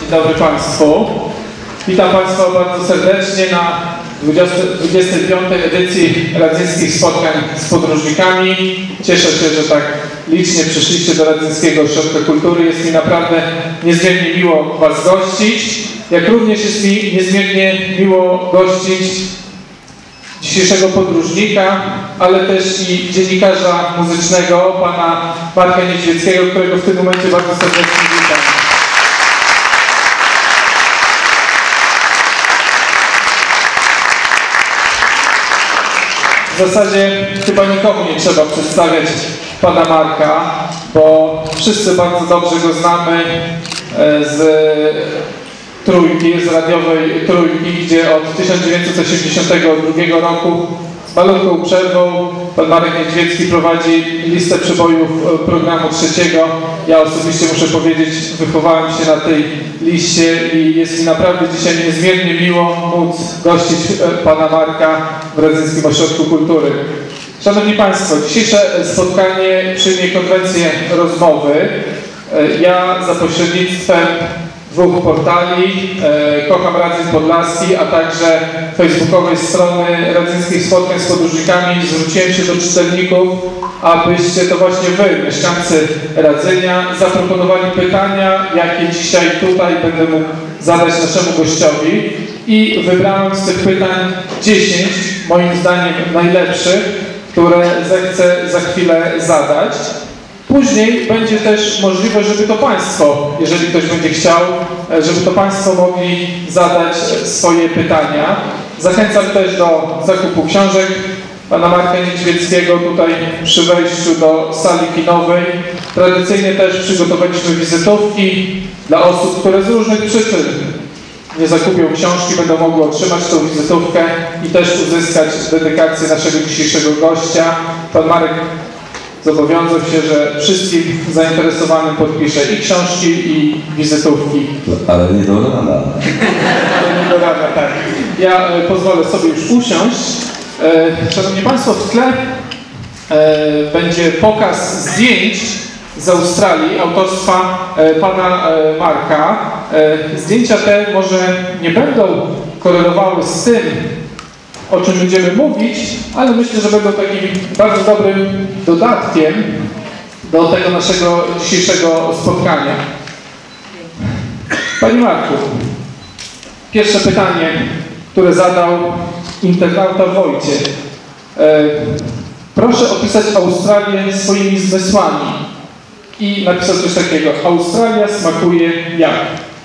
Dzień dobry Państwu. Witam Państwa bardzo serdecznie na 25. edycji Radzyńskich Spotkań z Podróżnikami. Cieszę się, że tak licznie przyszliście do Radzyńskiego Ośrodka Kultury. Jest mi naprawdę niezmiernie miło Was gościć. Jak również jest mi niezmiernie miło gościć dzisiejszego podróżnika, ale też i dziennikarza muzycznego, pana Marka Niedźwieckiego, którego w tym momencie bardzo serdecznie witam. W zasadzie chyba nikomu nie trzeba przedstawiać pana Marka, bo wszyscy bardzo dobrze go znamy z Trójki, z radiowej Trójki, gdzie od 1982 roku z malutką przerwą pan Marek Niedźwiecki prowadzi listę przebojów programu trzeciego. Ja osobiście muszę powiedzieć, wychowałem się na tej liście i jest mi naprawdę dzisiaj niezmiernie miło móc gościć pana Marka w Radzyńskim Ośrodku Kultury. Szanowni Państwo, dzisiejsze spotkanie przyjmie konwencję rozmowy. Ja za pośrednictwem dwóch portali, Kocham Radzyn Podlaski, a także facebookowej strony Radzyńskich Spotkań z Podróżnikami zwróciłem się do czytelników, abyście to właśnie Wy, mieszkańcy Radzynia, zaproponowali pytania, jakie dzisiaj tutaj będę mógł zadać naszemu gościowi i wybrałem z tych pytań 10, moim zdaniem najlepszych, które zechcę za chwilę zadać. Później będzie też możliwość, żeby to Państwo, jeżeli ktoś będzie chciał, żeby to Państwo mogli zadać swoje pytania. Zachęcam też do zakupu książek pana Marka Niedźwieckiego tutaj przy wejściu do sali kinowej. Tradycyjnie też przygotowaliśmy wizytówki dla osób, które z różnych przyczyn nie zakupią książki, będą mogły otrzymać tą wizytówkę i też uzyskać dedykację naszego dzisiejszego gościa. Pan Marek zobowiązał się, że wszystkim zainteresowanym podpisze i książki, i wizytówki. Ale nie do rana. Ale nie do rana, tak. Ja pozwolę sobie już usiąść. Szanowni Państwo, w tle będzie pokaz zdjęć z Australii autorstwa pana Marka. Zdjęcia te może nie będą korelowały z tym, o czym będziemy mówić, ale myślę, że będą takim bardzo dobrym dodatkiem do tego naszego dzisiejszego spotkania. Panie Marku, pierwsze pytanie, które zadał internauta Wojciech. Proszę opisać Australię swoimi zmysłami. I napisał coś takiego. Australia smakuje jak?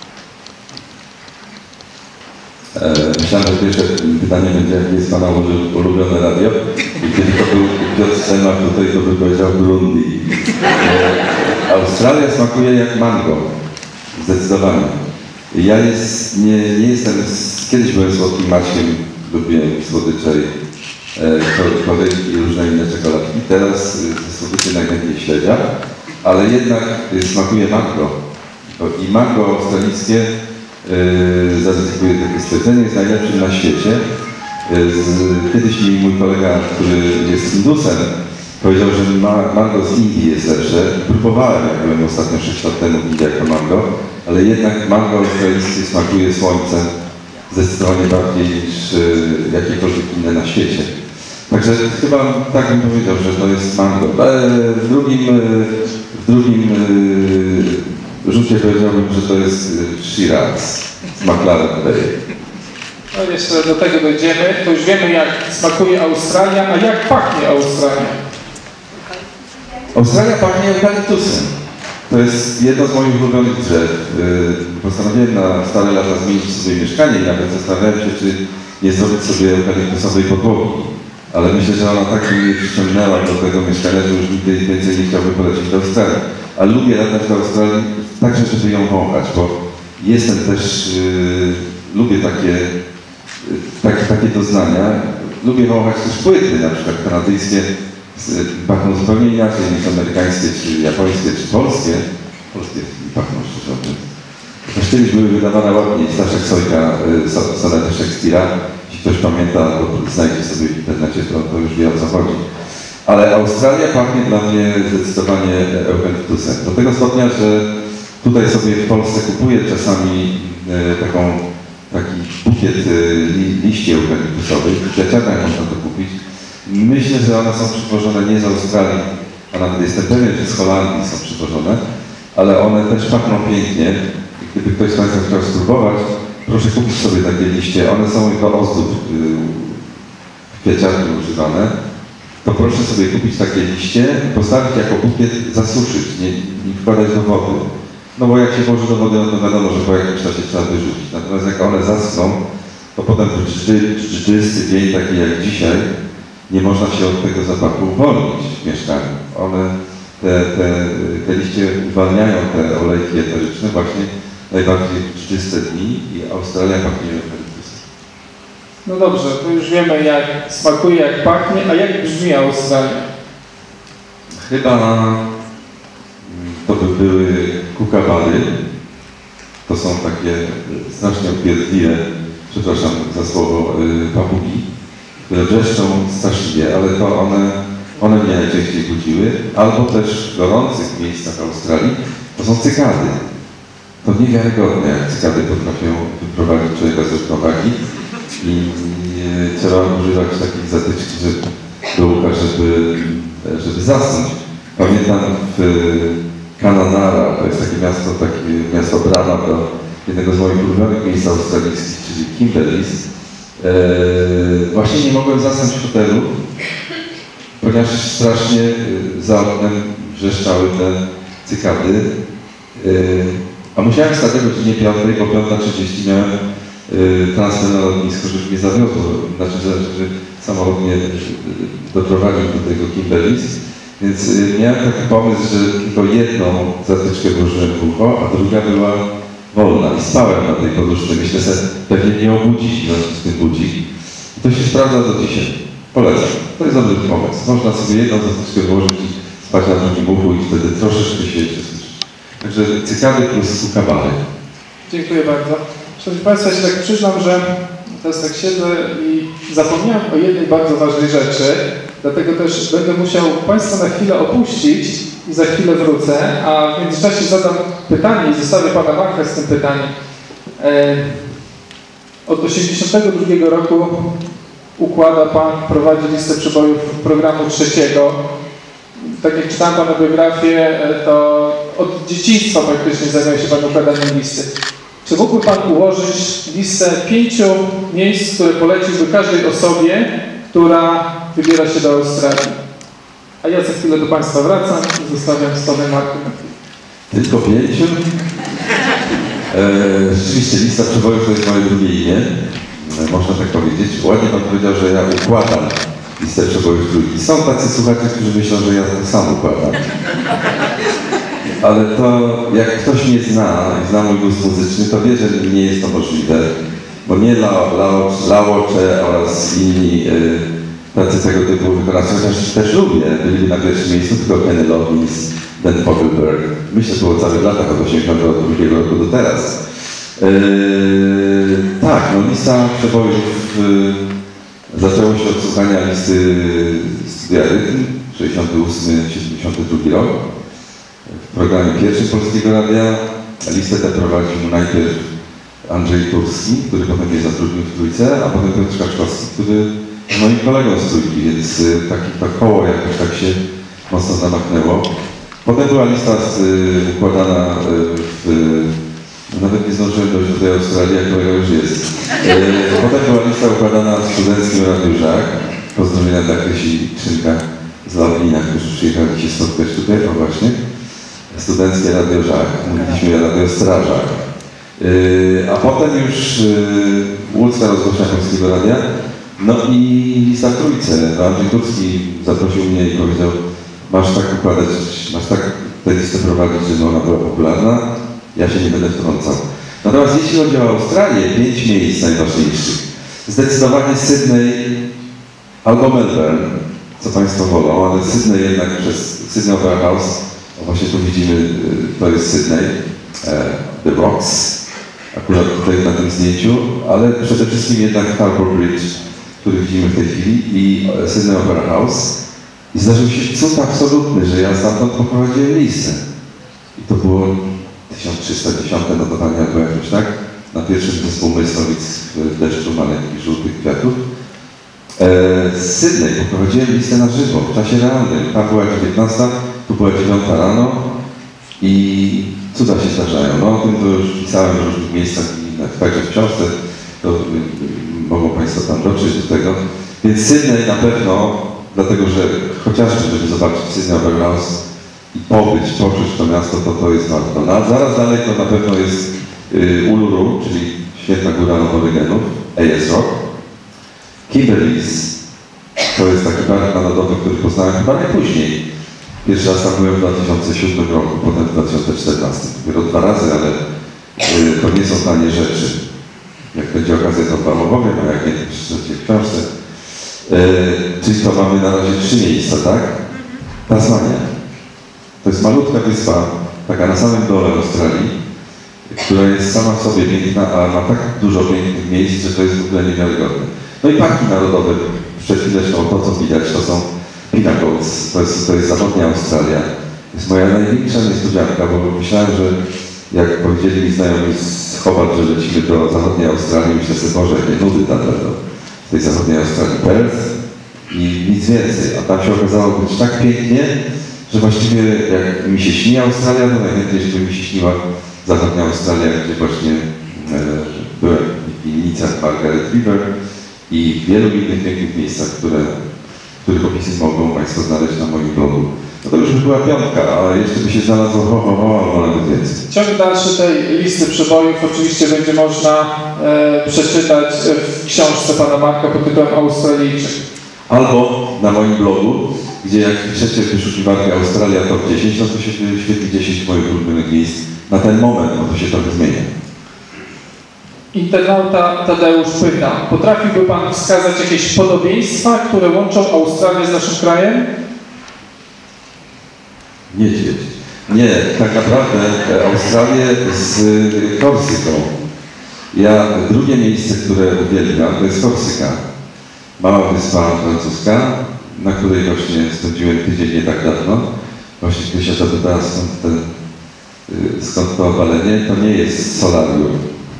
Myślałem, że pierwsze pytanie będzie, jakie jest Pana ulubione radio. I kiedy to był Piotr Semach tutaj, to by powiedział Burundi. Australia smakuje jak mango. Zdecydowanie. Ja nie jestem... Kiedyś byłem słodkim Maćkiem, lubiłem słodycze i korejki i różne inne czekoladki. Teraz słodycze najchętniej śledzia, ale jednak smakuje mango. I mango australijskie zaryzykuję takie stwierdzenie, jest najlepszym na świecie. Kiedyś mi mój kolega, który jest Hindusem, powiedział, że mango z Indii jest lepsze. Próbowałem, jak byłem ostatnio 6 lat temu w Indiach, mango, ale jednak mango australijskie smakuje słońcem zdecydowanie bardziej niż jakiekolwiek inne na świecie. Także chyba tak bym powiedział, że to jest mango. W drugim rzucie powiedziałbym, że to jest Shiraz z McLaren Bay. No jeszcze do tego dojdziemy. To już wiemy, jak smakuje Australia, a jak pachnie Australia? Australia pachnie eukaliptusem. To jest jedno z moich ulubionych drzew. Postanowiłem na stare lata zmienić sobie mieszkanie i nawet zastanawiałem się, czy nie zrobić sobie eukaliptusowej podłogi. Ale myślę, że ona tak mnie przyciągnęła do tego mieszkania, że już nigdy więcej nie chciałbym polecieć do Australii. Ale lubię latać do Australii także, żeby ją wąchać, bo jestem też, lubię takie doznania. Lubię wąchać też płyty, na przykład kanadyjskie, pachną zupełnie inaczej niż amerykańskie, czy japońskie, czy polskie. Polskie pachną szczerze mówiąc. Też kiedyś były wydawane ładnie, Staszek Sojka, sonety Szekspira. Jeśli ktoś pamięta, to znajdzie sobie w internecie, to już wie, o co chodzi. Ale Australia pachnie dla mnie zdecydowanie eukaliptusem. Do tego stopnia, że Tutaj sobie w Polsce kupuję czasami taki bukiet liści eukaliptusowych, w kwiaciarniach można to kupić. Myślę, że one są przywożone nie z Australii, a nawet jestem pewien, że z Holandii są przywożone, ale one też pachną pięknie. Gdyby ktoś z Państwa chciał spróbować, proszę kupić sobie takie liście. One są do ozdób w kwiaciarni używane. To proszę sobie kupić takie liście, postawić jako bukiet, zasuszyć, nie wkładać do wody. No bo jak się włoży do wody, no to wiadomo, że po jakimś czasie trzeba wyrzucić. Natomiast jak one zaschną, to potem w czysty dzień, taki jak dzisiaj, nie można się od tego zapachu uwolnić w mieszkaniu. Te liście uwalniają te olejki eteryczne właśnie najbardziej w czyste dni i Australia pachnie eukaliptusem. No dobrze, to już wiemy jak smakuje, jak pachnie, a jak brzmi Australia? Chyba to by były kukawary. To są takie strasznie upierdliwe, przepraszam za słowo, papugi, które wrzeszczą straszliwie, ale to one mnie najczęściej budziły. Albo też w gorących miejscach Australii to są cykady. To niewiarygodne, jak cykady potrafią wyprowadzić człowieka z równowagi i trzeba używać takich zatyczki do ucha, żeby zasnąć. Pamiętam w Kununurra, to jest takie miasto brama do jednego z moich ulubionych miejsc australijskich, czyli Kimberleys. Właśnie nie mogłem zasnąć w hotelu, ponieważ strasznie za oknem wrzeszczały te cykady. A musiałem wstać o godzinie 5, bo 5:30 miałem transfer na lotnisko, żeby mnie zawiozło. Znaczy, że samolot mnie doprowadził do tego Kimberleys. Więc miałem taki pomysł, że tylko jedną zatyczkę włożyłem w ucho, a druga była wolna. I spałem na tej poduszce. Myślę sobie, pewnie nie obudzić w tym budzik. I to się sprawdza do dzisiaj. Polecam. To jest dobry pomysł. Można sobie jedną zatyczkę włożyć i spać na drugim uchu i wtedy troszeczkę się słyszy. Także cykady plus kukawary. Dziękuję bardzo. Szanowni Państwo, ja się tak przyznam, że teraz tak siedzę i zapomniałem o jednej bardzo ważnej rzeczy, dlatego też będę musiał Państwa na chwilę opuścić i za chwilę wrócę, a w międzyczasie zadam pytanie i zostawię Pana Marka z tym pytaniem. Od 1982 roku układa Pan, prowadzi listę przebojów programu trzeciego. Tak jak czytałem Pana biografię, to od dzieciństwa praktycznie zajmuje się Pan układaniem listy. Czy mógłby Pan ułożyć listę 5 miejsc, które poleciłby każdej osobie, która wybiera się do Australii? A ja za chwilę do Państwa wracam i zostawiam z Panem Markiem na chwilę. Tylko 5? Rzeczywiście lista przebojów to jest moje drugie imię. Można tak powiedzieć. Ładnie Pan powiedział, że ja układam listę przebojów trójki. Są tacy słuchacze, którzy myślą, że ja to sam układam. Ale to, jak ktoś mnie zna i zna mój gust muzyczny, to wie, że nie jest to możliwe. Bo nie Laocze oraz inni tacy tego typu wykonawcy, chociaż też lubię, byli na pierwszym miejscu, tylko Kenny Loggins, Dan Fogelberg. Myślę, że było całych latach od 1982 roku do teraz. Tak, no lista przebojów zaczęło się od słuchania listy Studia Rytm, 68-72 rok. W programie pierwszym Polskiego Radia listę tę prowadził najpierw Andrzej Turski, który potem mnie zatrudnił w Trójce, a potem Piotr Kaczkowski, który jest moim kolegą z Trójki, więc to koło jakoś tak się mocno zamachnęło. Potem była lista układana nawet nie zdążyłem dojść do tej Australii, jak kolega już jest. Potem była lista układana w studenckim Radiu Żak. Pozdrowienia dla Krysi Krzynka z Lablina, którzy przyjechali się spotkać tutaj, o właśnie. Studenckie Radio Żak, mówiliśmy Radio Strażak. A potem już łódzka rozgłośnia Polskiego Radia. No i lista w Trójce. Andrzej Turski zaprosił mnie i powiedział, masz tak układać, masz tak tę listę prowadzić, żeby ona była popularna. Ja się nie będę wtrącał. Natomiast jeśli chodzi o Australię, 5 miejsc najważniejszych. Zdecydowanie Sydney albo Melbourne, co Państwo wolą, ale Sydney jednak przez Sydney Opera House, właśnie tu widzimy, to jest Sydney, The Rocks, akurat tutaj na tym zdjęciu, ale przede wszystkim jednak Harbour Bridge, który widzimy w tej chwili, i Sydney Opera House. I zdarzył się cud absolutny, że ja stamtąd poprowadziłem listę. I to było 1310 notowanie albo jakoś tak, na pierwszym zespół Myslowic w deszczu maleńkich żółtych kwiatów. Z Sydney poprowadziłem listę na żywo, w czasie realnym. Tam była 19, tu była 9 rano i cuda się zdarzają. No o tym to już pisałem w różnych miejscach i także w książce, to mogą Państwo tam dotrzeć do tego. Więc Sydney na pewno, dlatego że chociażby, żeby zobaczyć Sydney Opera House i poczuć to miasto, to jest warto. No, a zaraz dalej to na pewno jest Uluru, czyli Święta Góra Aborygenów, Ayers Rock. Kimberleys, to jest taki park narodowy, który poznałem chyba najpóźniej. Pierwszy raz tam byłem w 2007 roku, potem w 2014. Dopiero 2 razy, ale to nie są tanie rzeczy. Jak będzie okazja, to Wam opowiem, a jak nie, to przeczytacie w książce. Czyli to mamy na razie 3 miejsca, tak? Tasmania. To jest malutka wyspa, taka na samym dole Australii, która jest sama w sobie piękna, a ma tak dużo pięknych miejsc, że to jest w ogóle niewiarygodne. No i parki narodowe, przed chwileczką to, co widać, to są Pinnacles, to jest zachodnia Australia. To jest moja największa niespodzianka, bo myślałem, że jak powiedzieli mi znajomi z Hobart, że lecimy do zachodniej Australii, myślę sobie, Boże, jakie nudy tam będą. W tej zachodniej Australii Perth i nic więcej. A tam się okazało być tak pięknie, że właściwie jak mi się śni Australia, to najchętniej, żeby mi się śniła zachodnia Australia, gdzie właśnie byłem w winnicach Margaret River i w wielu innych pięknych miejscach, których opisy mogą Państwo znaleźć na moim blogu. No to już by była 5, a jeszcze by się znalazło albo nawet więcej. Ciąg dalszy tej listy przebojów oczywiście będzie można przeczytać w książce pana Marka pod tytułem Australijczyk. Albo na moim blogu, gdzie jak piszecie w wyszukiwarkę Australia Top 10, no to się wyświetli 10 moich ulubionych miejsc na ten moment, bo to się trochę zmienia. Internauta Tadeusz pyta, potrafiłby Pan wskazać jakieś podobieństwa, które łączą Australię z naszym krajem? Niedźwiedź. Nie, tak naprawdę Australię z Korsyką. Drugie miejsce, które uwielbiam, to jest Korsyka. Mała wyspa francuska, na której właśnie spędziłem tydzień nie tak dawno. Właśnie kiedy się zapytałem, skąd to obalenie, to nie jest solarium.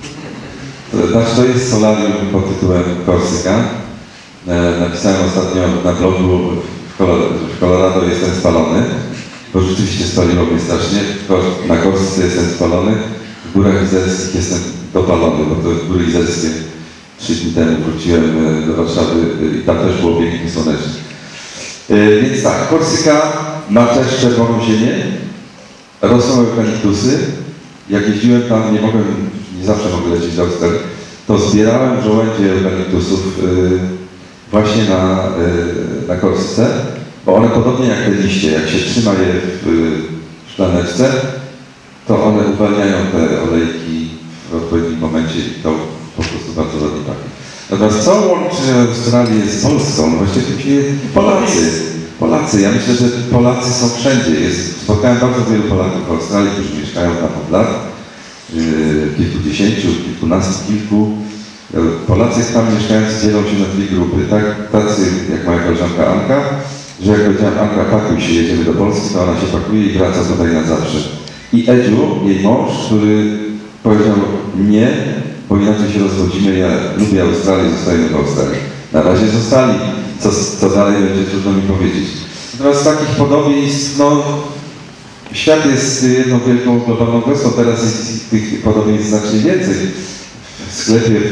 Znaczy to jest solarium pod tytułem Korsyka. Napisałem ostatnio na blogu, w Colorado jestem spalony, bo rzeczywiście spaliło mnie strasznie. Na Korsyce jestem spalony, w Górach Izelskich jestem dopalony, bo to Góry Izelskie 3 dni temu wróciłem do Warszawy i tam też było pięknie słonecznie. Więc tak, Korsyka ma też czerwoną ziemię, rosną eukaliptusy. Jak jeździłem tam, nie zawsze mogę lecieć do Australii, to zbierałem żołędzie eukaliptusów właśnie na Korsyce, bo one podobnie jak te liście, jak się trzyma je w szklaneczce, to one uwalniają te olejki w odpowiednim momencie i to po prostu bardzo ładnie pachnie. Natomiast co łączy Australię z Polską? No właściwie Polacy. Ja myślę, że Polacy są wszędzie. Spotkałem bardzo wielu Polaków w Australii, którzy mieszkają tam od lat. Kilkudziesięciu, kilku. Polacy tam mieszkając dzielą się na 2 grupy. Tacy jak moja koleżanka Anka, że jak powiedziałem, Anka, pakuj się, jedziemy do Polski, to ona się pakuje i wraca tutaj na zawsze. I Edziu, jej mąż, który powiedział nie, bo inaczej się rozwodzimy, ja lubię Australię, zostajemy w Australii. Na razie zostali, co dalej będzie trudno mi powiedzieć. Natomiast takich podobieństw, no, świat jest jedną wielką globalną wyspą, teraz jest tych podobieństw znacznie więcej. W sklepie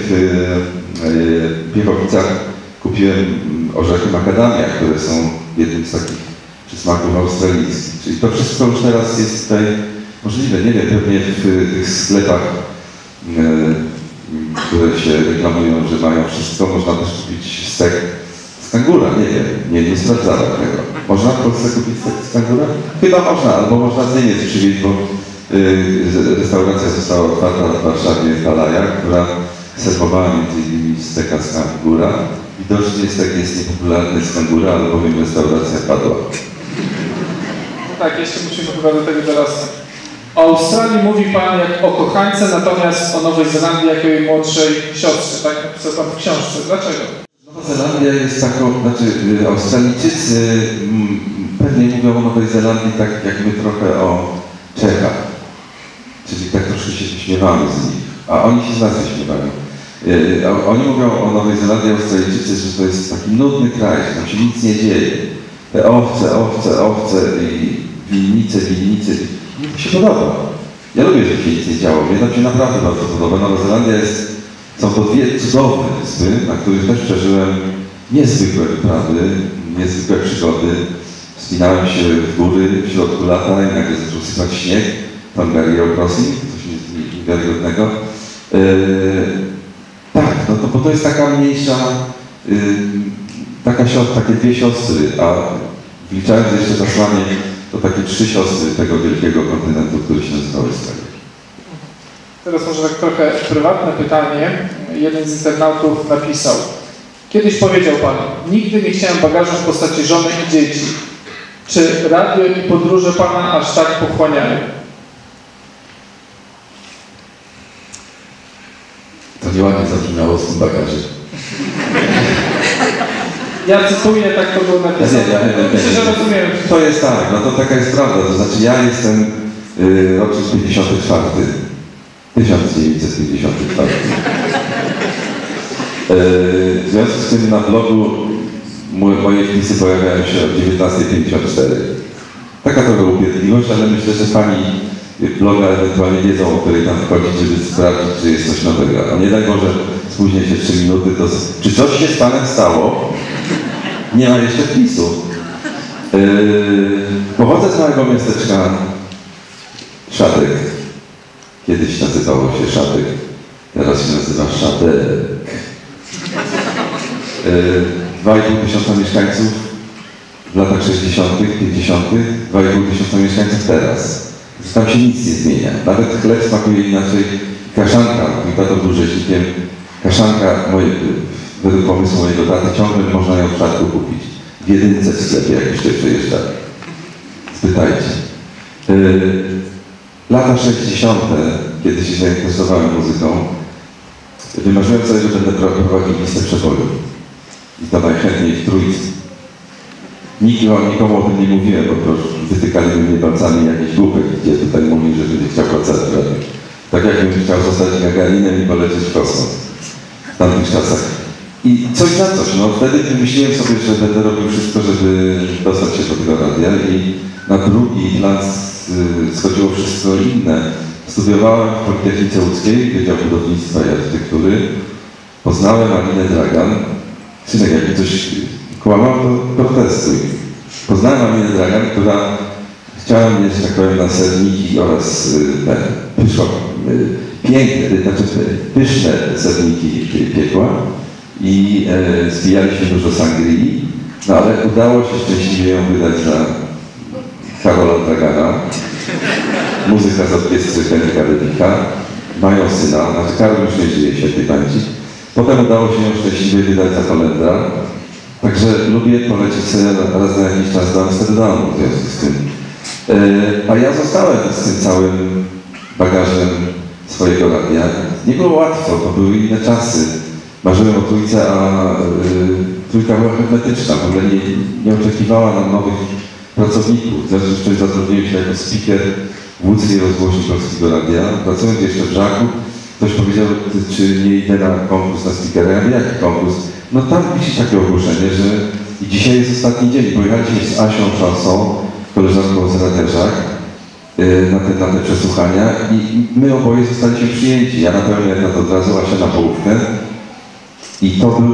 w Piechowicach kupiłem orzechy macadamia, które są jednym z takich przysmaków australijskich. Czyli to wszystko już teraz jest tutaj możliwe. Nie wiem, pewnie w tych sklepach, które się reklamują, że mają wszystko, można też kupić stek z kangura. Nie wiem, nie sprawdzałem tego. Można w Polsce kupić stek z kangura? Chyba można, albo można z Niemiec przywieźć, bo restauracja została otwarta w Warszawie, Talaja, która serwowała m.in. steka z kangura. Widocznie stek jest niepopularny z kangura, albowiem restauracja padła. No tak, jeszcze musimy chyba do tego teraz. O Australii mówi Pan jak o kochańce, natomiast o Nowej Zelandii jako jej młodszej siostrze, tak napisał Pan w książce. Dlaczego? Nowa Zelandia jest taką, Australijczycy pewnie mówią o Nowej Zelandii tak jak my trochę o Czechach. czyli tak troszkę się śmiewamy z nich, a oni się z nas śmiewają. Oni mówią o Nowej Zelandii, Australijczycy, że to jest taki nudny kraj, że tam się nic nie dzieje. Te owce i winnice. Mi to się podoba. Ja lubię, że się nic nie działo. Mnie tam się naprawdę bardzo podoba. Nowa Zelandia są to dwie cudowne wyspy, na których też przeżyłem niezwykłe wyprawy, niezwykłe przygody. Wspinałem się w góry w środku lata i nagle zaczął sypać śnieg. Tongariro Crossing, coś niewiarygodnego. Tak, no to bo to jest taka mniejsza, takie dwie siostry, a wliczając jeszcze Tasmanię, to takie trzy siostry tego wielkiego kontynentu, który się nazywa Australia. Teraz może tak trochę prywatne pytanie. Jeden z internautów napisał: kiedyś powiedział Pan, nigdy nie chciałem bagażu w postaci żony i dzieci. Czy radio i podróże Pana aż tak pochłaniają? To nieładnie zabrzmiało z tym bagażem. Ja cytuję, tak to było napisane. Myślę, że rozumiem. To jest tak, no to taka jest prawda. To znaczy ja jestem rocznik 54. 1954. W związku z tym na blogu moje wpisy pojawiają się o 19:54. Taka trochę upierdliwość, ale myślę, że fani bloga ewentualnie wiedzą, o której tam wchodzić, żeby sprawdzić, czy jest coś nowego. A nie daj Boże, spóźnię się 3 minuty, to czy coś się z Panem stało? Nie ma jeszcze wpisu. Pochodzę z małego miasteczka Szadek. Kiedyś nazywało się Szadek, teraz się nazywa Szadek. 2,5 tysiąca mieszkańców w latach 60., 50., 2,5 tysiąca mieszkańców teraz. Tam się nic nie zmienia. Nawet chleb smakuje inaczej. Kaszanka, mój tato był rzeźnikiem, kaszanka według pomysłu mojego taty ciągle można ją w Szadku kupić. W jedynce w sklepie, jak już tutaj przejeżdżali. Spytajcie. Lata 60., kiedy się zainteresowałem muzyką, wymarzyłem sobie, że będę prowadził listę przebojów. I to najchętniej w Trójcy. Nikomu o tym nie mówiłem, bo to wytykali mnie palcami jakiś głupek, gdzie tutaj mówi, że będzie chciał pracować w radiu. Tak jakbym chciał zostać Gagarinem i polecieć w kosmos w tamtych czasach. I coś za coś, no wtedy myślałem sobie, że będę robił wszystko, żeby dostać się do tego radia i na drugi plan schodziło wszystko inne. Studiowałem w Politechnice Łódzkiej, Wydział Budownictwa i Architektury. Poznałem Alinę Dragan. Synek, jak coś kłamał, to protestuj. Poznałem Alinę Dragan, która chciała mnie, że tak powiem, na serniki oraz pyszne serniki piekła i zbijaliśmy dużo sangrii, no ale udało się szczęśliwie ją wydać za Karola Dragana, muzyka z orkiestry Henryka Debika, mają syna, znaczy Karol już nie żyje, świętej pamięci. Potem udało się ją szczęśliwie wydać za Holendra, także lubię polecieć sobie raz na jakiś czas do Amsterdamu w związku z tym. A ja zostałem z tym całym bagażem swojego radia. Nie było łatwo, to były inne czasy. Marzyłem o Trójce, a Trójka była hermetyczna, w ogóle nie oczekiwała nam nowych pracowników. W związku z czym zatrudniłem się jako speaker w łódzkiej rozgłośni Polskiego Radia. Pracując jeszcze w Żaku, ktoś powiedział, czy nie idę na konkurs na speakera. Ja mówię, jaki konkurs? No tam wisi takie ogłoszenie, że i dzisiaj jest ostatni dzień. Pojechaliśmy z Asią Szansą, koleżanką z Radia Żak, na te przesłuchania i my oboje zostaliśmy przyjęci. Ja na pełny etat od razu, Asia na połówkę. I to był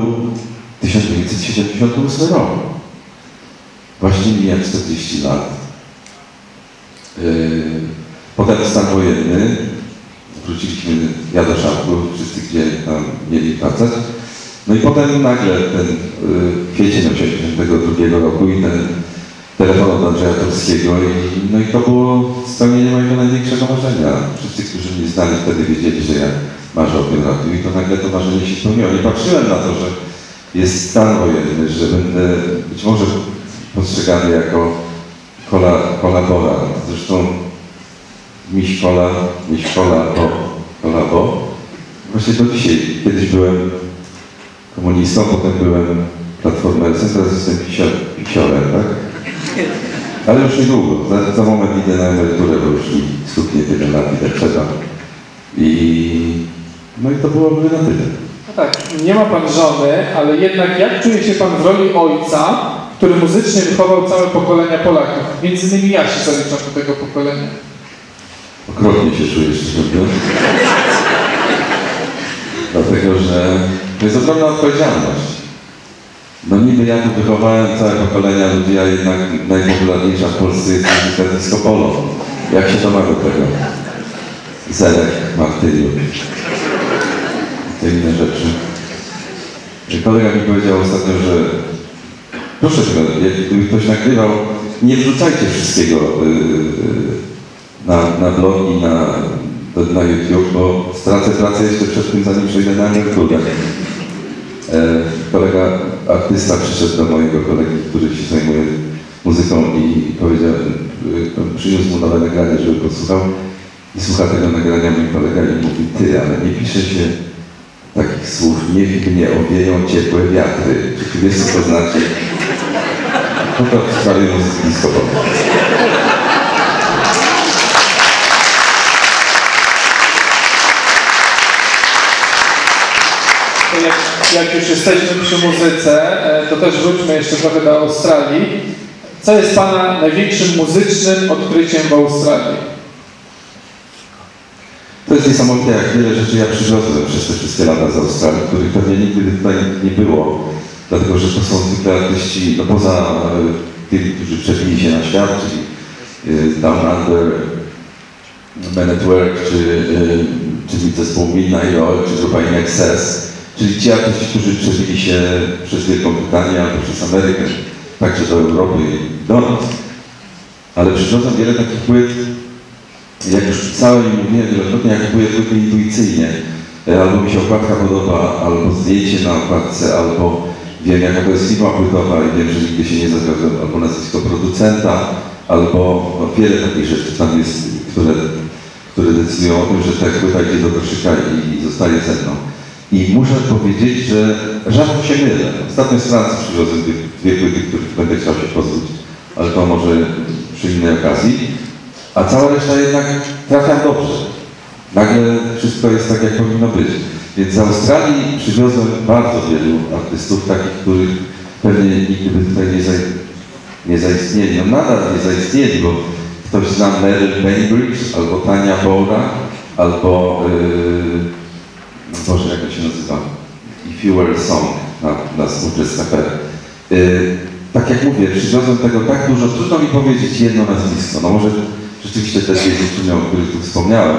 1978 rok. Właśnie mija 40 lat. Potem stan wojenny. Wróciliśmy, ja do Szarku, wszyscy gdzie tam mieli wracać. No i potem nagle ten kwiecień 1982 roku i ten telefon od Andrzeja Turskiego i to było spełnienie mojego największego marzenia. Wszyscy, którzy mnie znali wtedy wiedzieli, że ja marzę o tym radiu i to nagle to marzenie się spełniło. Nie patrzyłem na to, że jest stan wojenny, że będę być może postrzegany jako kolaborant. Zresztą miś kola, bo właśnie do dzisiaj. Kiedyś byłem komunistą, potem byłem platformersem, teraz jestem pisiorem, tak? Ale już niedługo, za moment idę na emeryturę, bo już mi stuknie 1 lat i tak trzeba. No i to byłoby na tyle. No tak, nie ma pan żony, ale jednak jak czuje się pan w roli ojca, który muzycznie wychował całe pokolenia Polaków? Między innymi ja się zaliczam do tego pokolenia. Okropnie się czuję, szczerze mówiąc. Dlatego, że to jest ogromna odpowiedzialność. No niby ja tu wychowałem całe pokolenia ludzi, a jednak najpopularniejsza w Polsce jest muzyka disco polo. Jak się to ma do tego? Zerek, Martyniu. Te inne rzeczy. Kolega mi powiedział ostatnio, że proszę, gdyby ktoś nagrywał, nie wrzucajcie wszystkiego na blogi, na YouTube, bo stracę pracę jeszcze przed tym, zanim przejdę na emeryturę. Kolega artysta przyszedł do mojego kolegi, który się zajmuje muzyką i powiedział, przyniósł mu nowe nagranie, żeby posłuchał. I słucha tego nagrania mój kolega i mówi, ty, ale nie pisze się takich słów, niech mnie owieją ciepłe wiatry. Czy ty wiesz, co to znaczy? No to w sprawie muzyki disco polo. Jak już jesteśmy przy muzyce, to też wróćmy jeszcze trochę do Australii. Co jest pana największym muzycznym odkryciem w Australii? To jest niesamowite, jak wiele rzeczy ja przywiozłem przez te wszystkie lata z Australii, których pewnie nigdy tutaj nie było, dlatego że to są zwykle artyści, no poza tymi, którzy przebili się na świat, czyli Down Under, Men at Work, czyli zespół Midnight Oil, czy grupa In Excess, czyli ci artyści, którzy przebili się przez Wielką Brytanię albo przez Amerykę, także do Europy i do nas. Ale przywiozłem wiele takich płyt, jak już pisałem i mówiłem wielokrotnie, jak kupuję płyty intuicyjnie, albo mi się okładka podoba, albo zdjęcie na okładce, albo wiem, jaka to jest firma płytowa i wiem, że nigdy się nie zawiodłem, albo nazwisko producenta, albo no, wiele takich rzeczy tam jest, które decydują o tym, że ta płyta idzie do koszyka i zostaje ze mną. I muszę powiedzieć, że rzadko się mylę. Ostatnio z Francji przywiozłem dwie płyty, których będę chciał się pozbyć, ale to może przy innej okazji. A cała reszta jednak trafia dobrze. Nagle wszystko jest tak, jak powinno być. Więc z Australii przywiozłem bardzo wielu artystów, takich, których pewnie nigdy by tutaj nie zaistnieli. No nadal nie zaistnieli, bo ktoś zna Meryl Bainbridge, albo Tania Bora, albo Boże, jak to się nazywa? If You Were a Song na Smooches Cafe. Tak jak mówię, przywiozłem tego tak dużo, trudno mi powiedzieć jedno nazwisko. No może rzeczywiście te dwie dziewczyny, o których tu wspomniałem.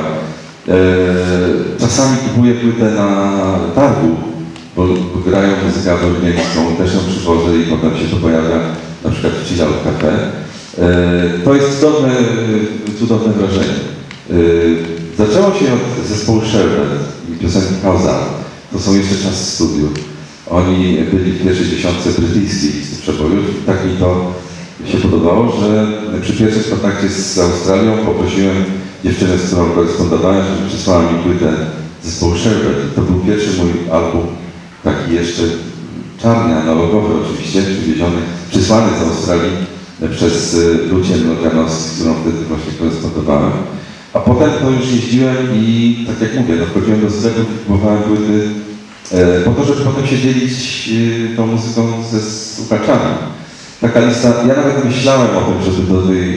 Czasami kupuję płytę na targu, bo grają muzykę aborygeńską, też ją przywożę i potem się to pojawia na przykład w Chill Out Cafe. To jest cudowne wrażenie. Zaczęło się od zespołu Sherbet i piosenki Kauza. To są jeszcze czas studiów. Oni byli w pierwszej dziesiątce brytyjskiej listy przebojów. Tak mi to się podobało, że przy pierwszym kontakcie z Australią poprosiłem dziewczynę, z którą korespondowałem, żeby przysłała mi płytę zespołu Sherbet. To był pierwszy mój album, taki jeszcze czarny, analogowy oczywiście, przysłany z Australii przez Lucię Loganowski, z którą wtedy właśnie korespondowałem. A potem to już jeździłem i, tak jak mówię, no, wchodziłem do sklepów i kupowałem płyty po to, żeby potem się dzielić tą muzyką ze słuchaczami. Taka lista, ja nawet myślałem o tym, żeby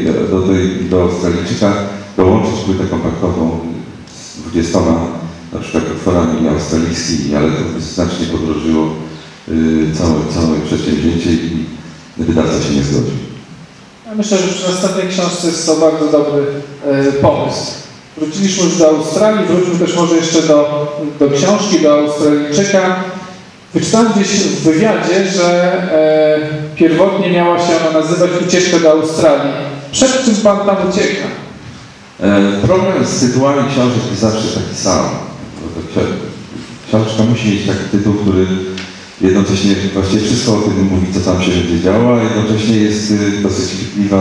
do Australijczyka dołączyć płytę kompaktową z 20 na przykład utworami australijskimi, ale to znacznie podrożyło całe przedsięwzięcie i wydawca się nie zgodził. Ja myślę, że przy następnej książce jest to bardzo dobry pomysł. Wróciliśmy już do Australii, wróćmy też może jeszcze do książki, do Australijczyka. Wyczytałem gdzieś w wywiadzie, że pierwotnie miała się ona nazywać Ucieczka do Australii. Przed czym pan tam ucieka? Problem z tytułami książek jest zawsze taki sam. Książka musi mieć taki tytuł, który jednocześnie właściwie wszystko o tym mówi, co tam się będzie działo, a jednocześnie jest dosyć chwytliwa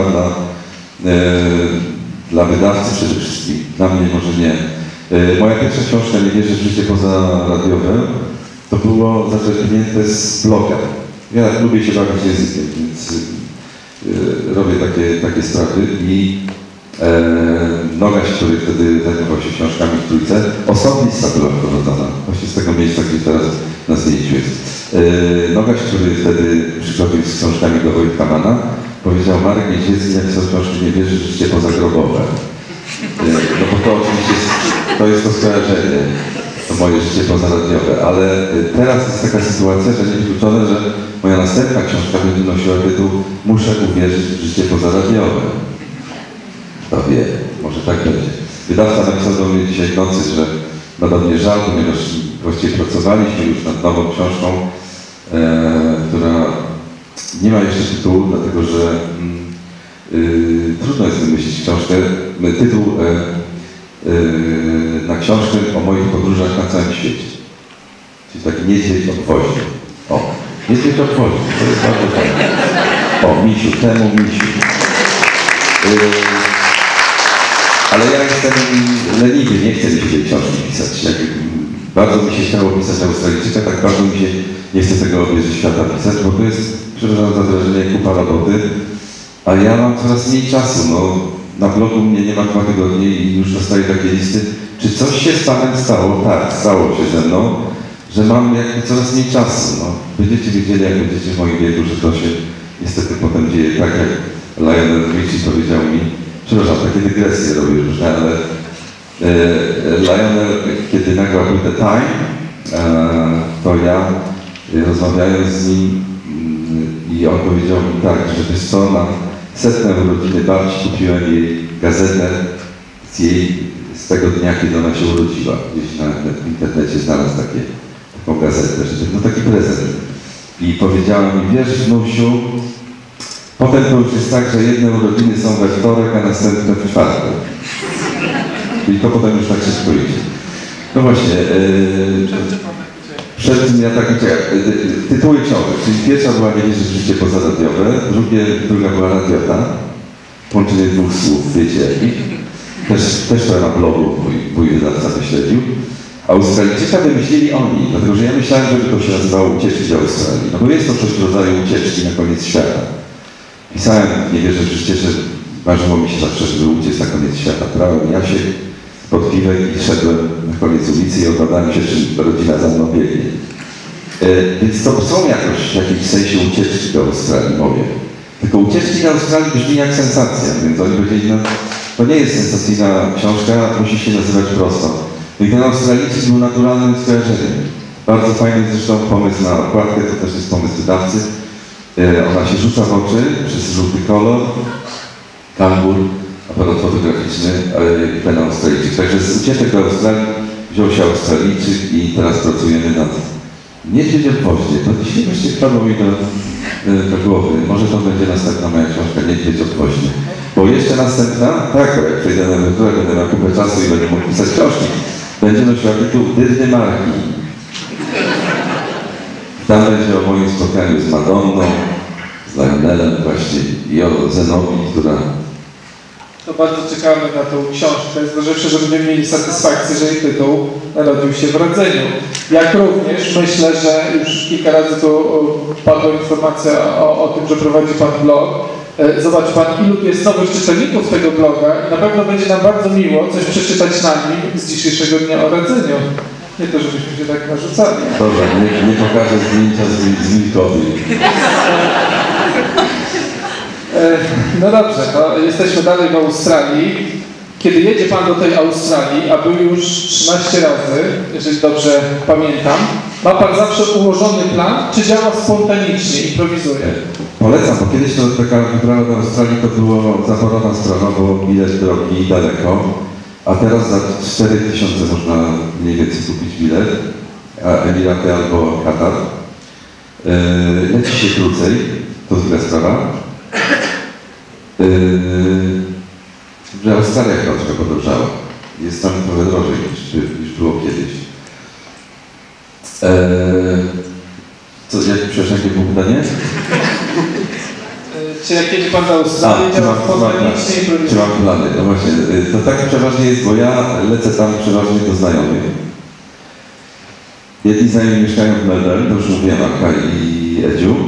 dla wydawcy przede wszystkim. Dla mnie może nie. Moja pierwsza książka, Nie wierzę w życie pozaradiowe, to było zaczerpnięte z bloga. Ja lubię się bawić językiem, więc robię takie sprawy i Nogaś, który wtedy zajmował się książkami w Trójce, osobista była wprowadzona, właśnie z tego miejsca, gdzie teraz na zdjęciu jest. Nogaś, który wtedy przychodził z książkami do Wojtka Mana, powiedział: Marek Niedźwiecki napisał książki Nie wierzy w życie pozagrobowe. No bo to oczywiście to jest to skojarzenie, to moje życie pozaradiowe, ale teraz jest taka sytuacja, że niewykluczone, że moja następna książka będzie nosiła tytuł Muszę uwierzyć w życie pozaradiowe. Kto wie, może tak będzie. Wydawca napisał do mnie dzisiaj w nocy, że nadal mnie żal, ponieważ właściwie pracowaliśmy już nad nową książką, która nie ma jeszcze tytułu, dlatego że trudno jest wymyślić książkę, tytuł na książkę o moich podróżach na całym świecie. Czyli taki niedźwiedź obwoźny. O, niedźwiedź obwoźny, to jest bardzo fajne. O, misiu, temu misiu. Ale ja jestem leniwy, nie chcę mi się tej książki pisać. Jak bardzo mi się chciało pisać Australijczyka, tak bardzo mi się nie chce tego obieży świata pisać, bo to jest, przepraszam za wrażenie, kupa roboty, a ja mam coraz mniej czasu. No, na blogu mnie nie ma 2 tygodnie i już dostaję takie listy. Czy coś się z Panem stało? Tak, stało się ze mną, że mam jakby coraz mniej czasu. No, będziecie wiedzieli, jak będziecie w moim wieku, że to się niestety potem dzieje tak, jak Lionel Richie powiedział mi. Przepraszam, takie dygresje robię różne, ale Lionel, kiedy nagrał The Time, to ja rozmawiając z nim i on powiedział mi tak, że wiesz co, na 100. urodziny babci kupiłem jej gazetę z tego dnia, kiedy ona się urodziła. Gdzieś w internecie znalazł taką gazetę, że no taki prezent. I powiedziała mi: wiesz, wnusiu, potem to już jest tak, że jedne urodziny są we wtorek, a następne w czwartek. I to potem już tak szybko idzie. No właśnie, przed tym ja tak tytuły książek, czyli pierwsza była Nie wierzę w życie pozaradiowe, druga była Radiota, połączenie 2 słów, wiecie jakich. Też to na blogu mój wydawca wyśledził. Australijczyka wymyślili oni, dlatego że ja myślałem, żeby to się nazywało Ucieczki do Australii, no bo jest to coś w rodzaju ucieczki na koniec świata. Pisałem Nie wierzę w życie, że marzyło mi się zawsze, żeby uciec na koniec świata. Brałem Jasiek pod piwek i szedłem na koniec ulicy i oglądałem się, czy rodzina za mną biegnie. Więc to są jakoś w jakimś sensie ucieczki do Australii, mówię. Tylko ucieczki do Australii brzmi jak sensacja, więc oni powiedzieli: no to nie jest sensacyjna książka, musi się nazywać prosto. I ten Australijczyk był naturalnym skojarzeniem. Bardzo fajny zresztą pomysł na okładkę, to też jest pomysł wydawcy. Ona się rzuca w oczy przez żółty kolor, kangur, aparat fotograficzny i ten Australijczyk. Także z ucieczek do Australii wziął się Australijczyk i teraz pracujemy nad Niedźwiedź obwoźny. To dzisiaj właśnie wpadło mi do głowy. Może to będzie następna moja książka Niedźwiedź obwoźny. Bo jeszcze następna, tak, jak przejdę na emeryturę, będę miał kupę czasu i będę mógł pisać książki. Będzie nosiła tytuł Dyrny Marki. Tam będzie o moim spotkaniu z Madonną, z Lionelem właśnie i o Zenobii, która... To bardzo czekamy na tą książkę, zważywszy, że będziemy mieli satysfakcję, że jej tytuł narodził się w rodzeniu. Jak również myślę, że już kilka razy tu padła informacja o tym, że prowadzi Pan blog. Zobacz Pan, ilu tu jest nowych czytelników tego bloga i na pewno będzie nam bardzo miło coś przeczytać na nim z dzisiejszego dnia o rodzeniu. Nie to, żebyśmy się tak narzucali. Dobra, nie pokażę zdjęcia z Wilkowi. No dobrze, to jesteśmy dalej w Australii. Kiedy jedzie Pan do tej Australii, a był już 13 razy, jeżeli dobrze pamiętam, ma Pan zawsze ułożony plan, czy działa spontanicznie, improwizuje? Polecam, bo kiedyś to taka wyprawa do Australii to było zaporowa sprawa, bo bilet drogi daleko, a teraz za 4000 można mniej więcej kupić bilet, a Emiraty albo Katar. Leci się krócej, to druga sprawa. Że Australia troszkę podróżała. Jest tam trochę drożej niż było kiedyś. Przepraszam, jakie było pytanie? Czy jak jedzie Pan do Australii, działa spontanicznie i improwizuje? Czy mam plany? No właśnie, to tak przeważnie jest, bo ja lecę tam przeważnie do znajomych. Jedni znajomi mieszkają w Melbourne, to już mówiłem, Anka i Edziu.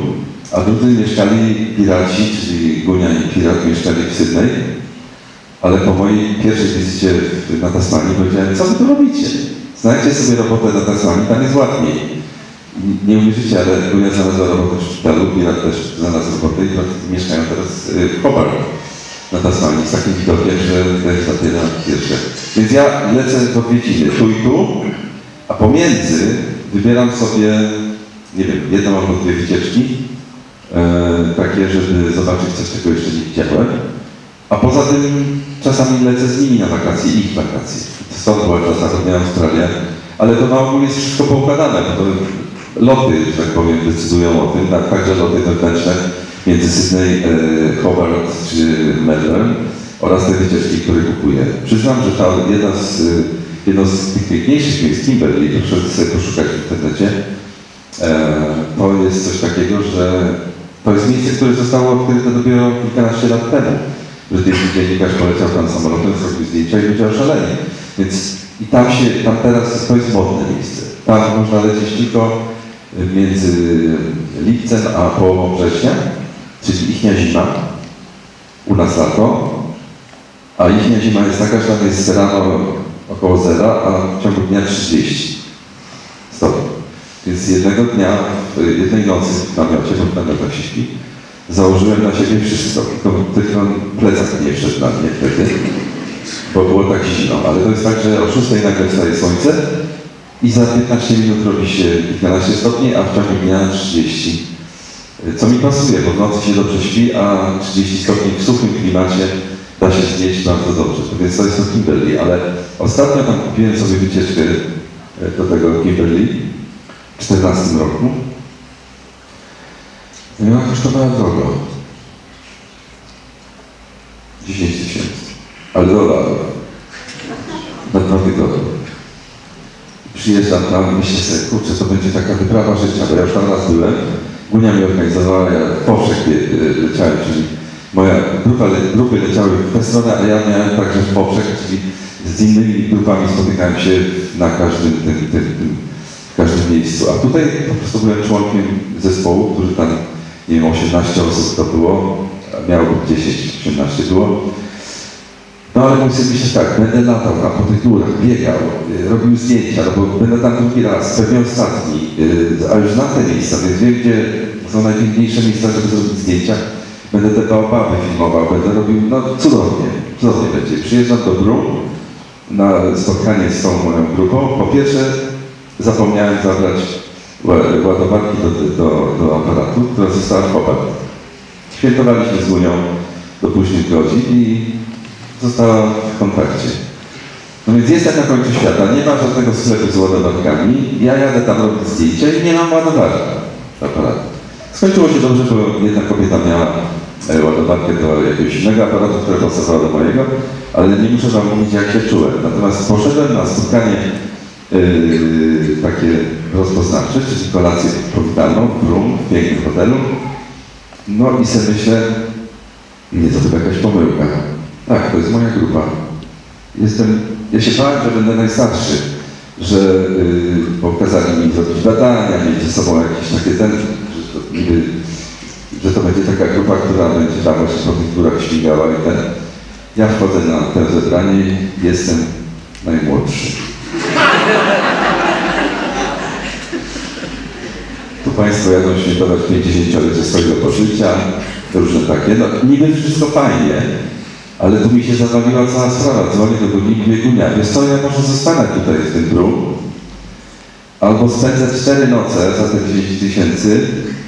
a drudzy mieszkali piraci, czyli Gunia i Pirat mieszkali w Sydney, ale po mojej pierwszej wizycie na Tasmanii powiedziałem, co wy tu robicie? Znajdźcie sobie robotę na Tasmanii, tam jest ładniej. Nie uwierzycie, ale Gunia znalazła robotę w szpitalu, Pirat też znalazł robotę i mieszkają teraz w Hobart na Tasmanii z takim widokiem, że też zapiera pierwsze. Więc ja lecę w odwiedziny tu i tu, a pomiędzy wybieram sobie, nie wiem, jedną albo dwie wycieczki, takie, żeby zobaczyć coś, czego jeszcze nie widziałem. A poza tym czasami lecę z nimi na wakacje, ich wakacje. Stąd była ta zachodnia Australia, ale to na ogół jest wszystko poukładane, bo to loty, że tak powiem, decydują o tym, także loty wewnętrzne między Sydney, Hobart czy Melbourne oraz te wycieczki, które kupuję. Przyznam, że ta jedno z tych piękniejszych miejsc, Kimberley, proszę sobie poszukać w internecie, to jest coś takiego, że to jest miejsce, które zostało odkryte dopiero kilkanaście lat temu. Że ten dziennikarz poleciał tam samolotem, zrobił zdjęcia i ludzie oszaleni. Więc i tam teraz to jest modne miejsce. Tam można lecieć tylko między lipcem a połową września, czyli ichnia zima, u nas lato, a ichnia zima jest taka, że tam jest rano około zera, a w ciągu dnia 30 stopni. Więc jednego dnia, jednej nocy w namiocie, bo w namiotach się śpi, założyłem na siebie wszystko, tylko plecak nie wszedł na mnie wtedy, bo było tak zimno, ale to jest tak, że o 6 nagle wstaje słońce i za 15 minut robi się 15 stopni, a w ciągu dnia 30. Co mi pasuje, bo w nocy się dobrze śpi, a 30 stopni w suchym klimacie da się znieść bardzo dobrze. Więc to jest to Kimberley, ale ostatnio tam kupiłem sobie wycieczkę do tego Kimberley w 2014 roku. I ona kosztowała drogo. 10 000, ale dolarów. Na 2 tygodnie. Przyjeżdżam tam i myślę sobie, kurczę, to będzie taka wyprawa życia, bo ja już tam raz byłem. Gunia mi organizowała, ja w powszech leciałem, czyli moja grupy leciały w tę stronę, a ja miałem także w powszech, czyli z innymi grupami spotykałem się na każdym w każdym miejscu. A tutaj po prostu byłem członkiem zespołu, który tam, nie wiem, 18 osób to było, miało być 10-18 było. No ale mój syn myślał tak, będę latał tam po tych górach, biegał, robił zdjęcia, no bo będę tam drugi raz, pewnie ostatni, a już znam te miejsca, więc wiem, gdzie są najpiękniejsze miejsca, żeby zrobić zdjęcia. Będę te baobaby filmował, będę robił, no cudownie będzie. Przyjeżdżam do Brum na spotkanie z tą moją grupą. Po pierwsze zapomniałem zabrać ładowarki do aparatu, która została w Hobart. Świętowaliśmy z Gunią do późnych godzin i została w kontakcie. No więc jestem na końcu świata, nie ma żadnego sklepu z ładowarkami, ja jadę tam robić zdjęcia i nie mam ładowarki aparatu. Skończyło się dobrze, bo jedna kobieta miała ładowarkę do jakiegoś innego aparatu, które pasowało do mojego, ale nie muszę wam mówić, jak się czułem. Natomiast poszedłem na spotkanie takie rozpoznawcze, czyli kolację powitalną w Brum, w pięknym hotelu. No i sobie myślę, nie, to chyba jakaś pomyłka. Tak, to jest moja grupa. Ja się bałem, że będę najstarszy, że pokazali mi zrobić badania, mieć ze sobą jakieś takie że to będzie taka grupa, która będzie tam właśnie po tych górach śmigała i ten. Ja wchodzę na to zebranie i jestem najmłodszy. Tu Państwo jadą świętować 50-lecie swojego pożycia, różne takie, no niby wszystko fajnie, ale tu mi się zawaliła cała sprawa. Dzwonię do Guni i mówię, Gunia, wiesz co, ja może zostanę tutaj w tym Brum, albo spędzę 4 noce za te 10 000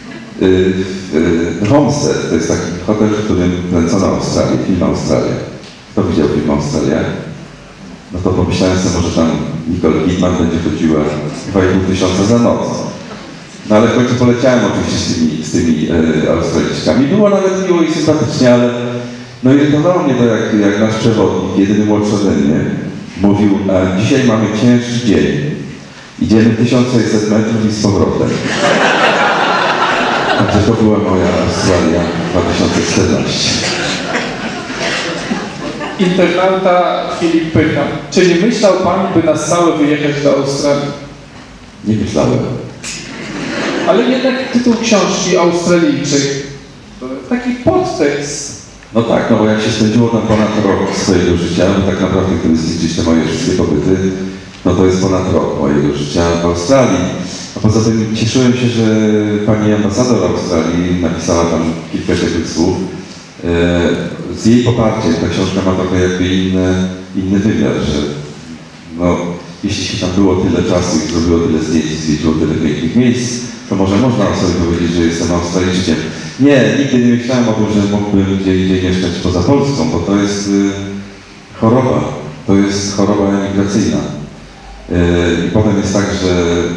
Homestead, to jest taki hotel, w którym kręcono Australię, film Australia. Kto widział film Australia? No to pomyślałem sobie, może tam Nicole Kidman będzie chodziła 2500 za noc. No ale w końcu poleciałem oczywiście z tymi Australijczykami. Było nawet miło i sympatycznie, ale no irytowało mnie to, jak nasz przewodnik, jedyny młodszy ode mnie, mówił, dzisiaj mamy ciężki dzień. Idziemy 1600 metrów i z powrotem. Także to była moja Australia 2014. Internauta Filip pyta, czy nie myślał Pan, by na stałe wyjechać do Australii? Nie myślałem. Ale jednak tytuł książki Australijczyk, taki podtekst. No tak, no bo jak się spędziło tam ponad rok swojego życia, bo tak naprawdę gdyby zliczyć te moje wszystkie pobyty, no to jest ponad rok mojego życia w Australii. A poza tym cieszyłem się, że pani ambasador Australii napisała tam kilka ciepłych słów. Z jej poparciem ta książka ma trochę jakby inny wymiar, że no, jeśli się tam było tyle czasu i zrobiło tyle zdjęć, zwiedziło tyle pięknych miejsc, to może można o sobie powiedzieć, że jestem Australijczykiem. Nie, nigdy nie myślałem o tym, że mógłbym gdzie indziej mieszkać poza Polską, bo to jest choroba. To jest choroba emigracyjna. I potem jest tak, że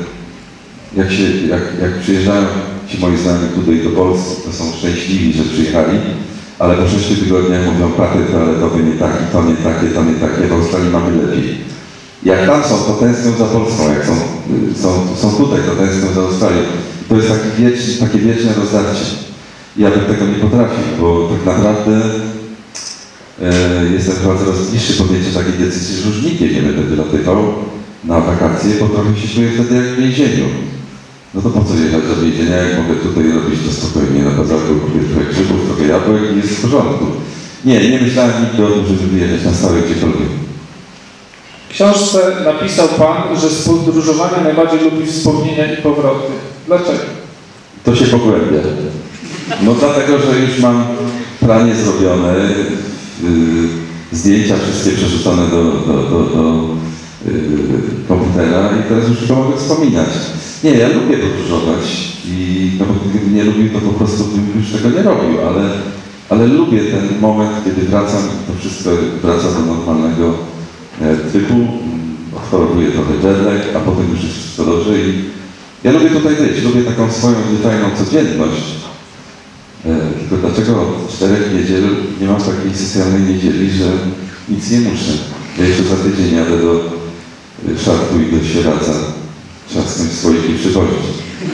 jak przyjeżdżają ci moi znajomi tutaj do Polski, to są szczęśliwi, że przyjechali, ale po 6 tygodniach mówią, papier toaletowy nie taki, to nie takie, w Australii mamy lepiej. Jak tam są, to tęsknią za Polską, jak są tutaj, to tęsknią za Australią. To jest takie wieczne rozdarcie. Ja bym tego nie potrafił, bo tak naprawdę jestem chyba coraz bliższy podjęcia takiej decyzji, że już nigdzie nie będę wylatywał na wakacje, bo trochę się czuję wtedy jak w więzieniu. No to po co jechać do więzienia, jak mogę tutaj robić to spokojnie, na bazarku kupię trochę grzybów, trochę jabłek i jest w porządku. Nie myślałem nigdy o tym, żeby wyjechać na stałe gdziekolwiek. W książce napisał Pan, że z podróżowania najbardziej lubi wspomnienia i powroty. Dlaczego? To się pogłębia. No dlatego, że już mam pranie zrobione, zdjęcia wszystkie przerzucone do komputera i teraz już tylko mogę wspominać. Nie, ja lubię podróżować i no, gdybym nie lubił, to po prostu bym już tego nie robił, ale lubię ten moment, kiedy wracam, to wszystko wraca do normalnego typu, odchorowuję trochę jetlag, a potem już jest wszystko dobrze i ja lubię tutaj być, lubię taką swoją zwyczajną codzienność. Tylko dlaczego od 4 niedziel nie mam takiej socjalnej niedzieli, że nic nie muszę. Ja jeszcze za tydzień jadę do Szartu i do Sieradza. Trzeba skądś słoiki przywozić.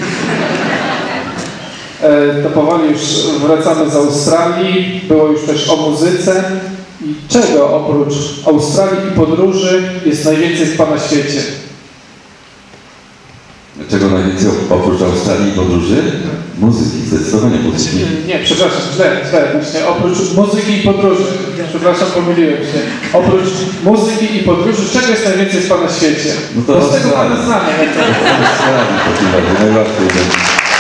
To powoli już wracamy z Australii. Było już też o muzyce. I czego oprócz Australii i podróży jest najwięcej w Pana świecie? Czego najwięcej oprócz Australii i podróży? Muzyki, zdecydowanie muzyki. Nie, przepraszam, źle. Właśnie oprócz muzyki i podróży. Przepraszam, pomyliłem się. Oprócz muzyki i podróży, czego jest najwięcej w Pana świecie? No to bo z tego Pana znamy. Australii w takim razie, najłatwiej będzie.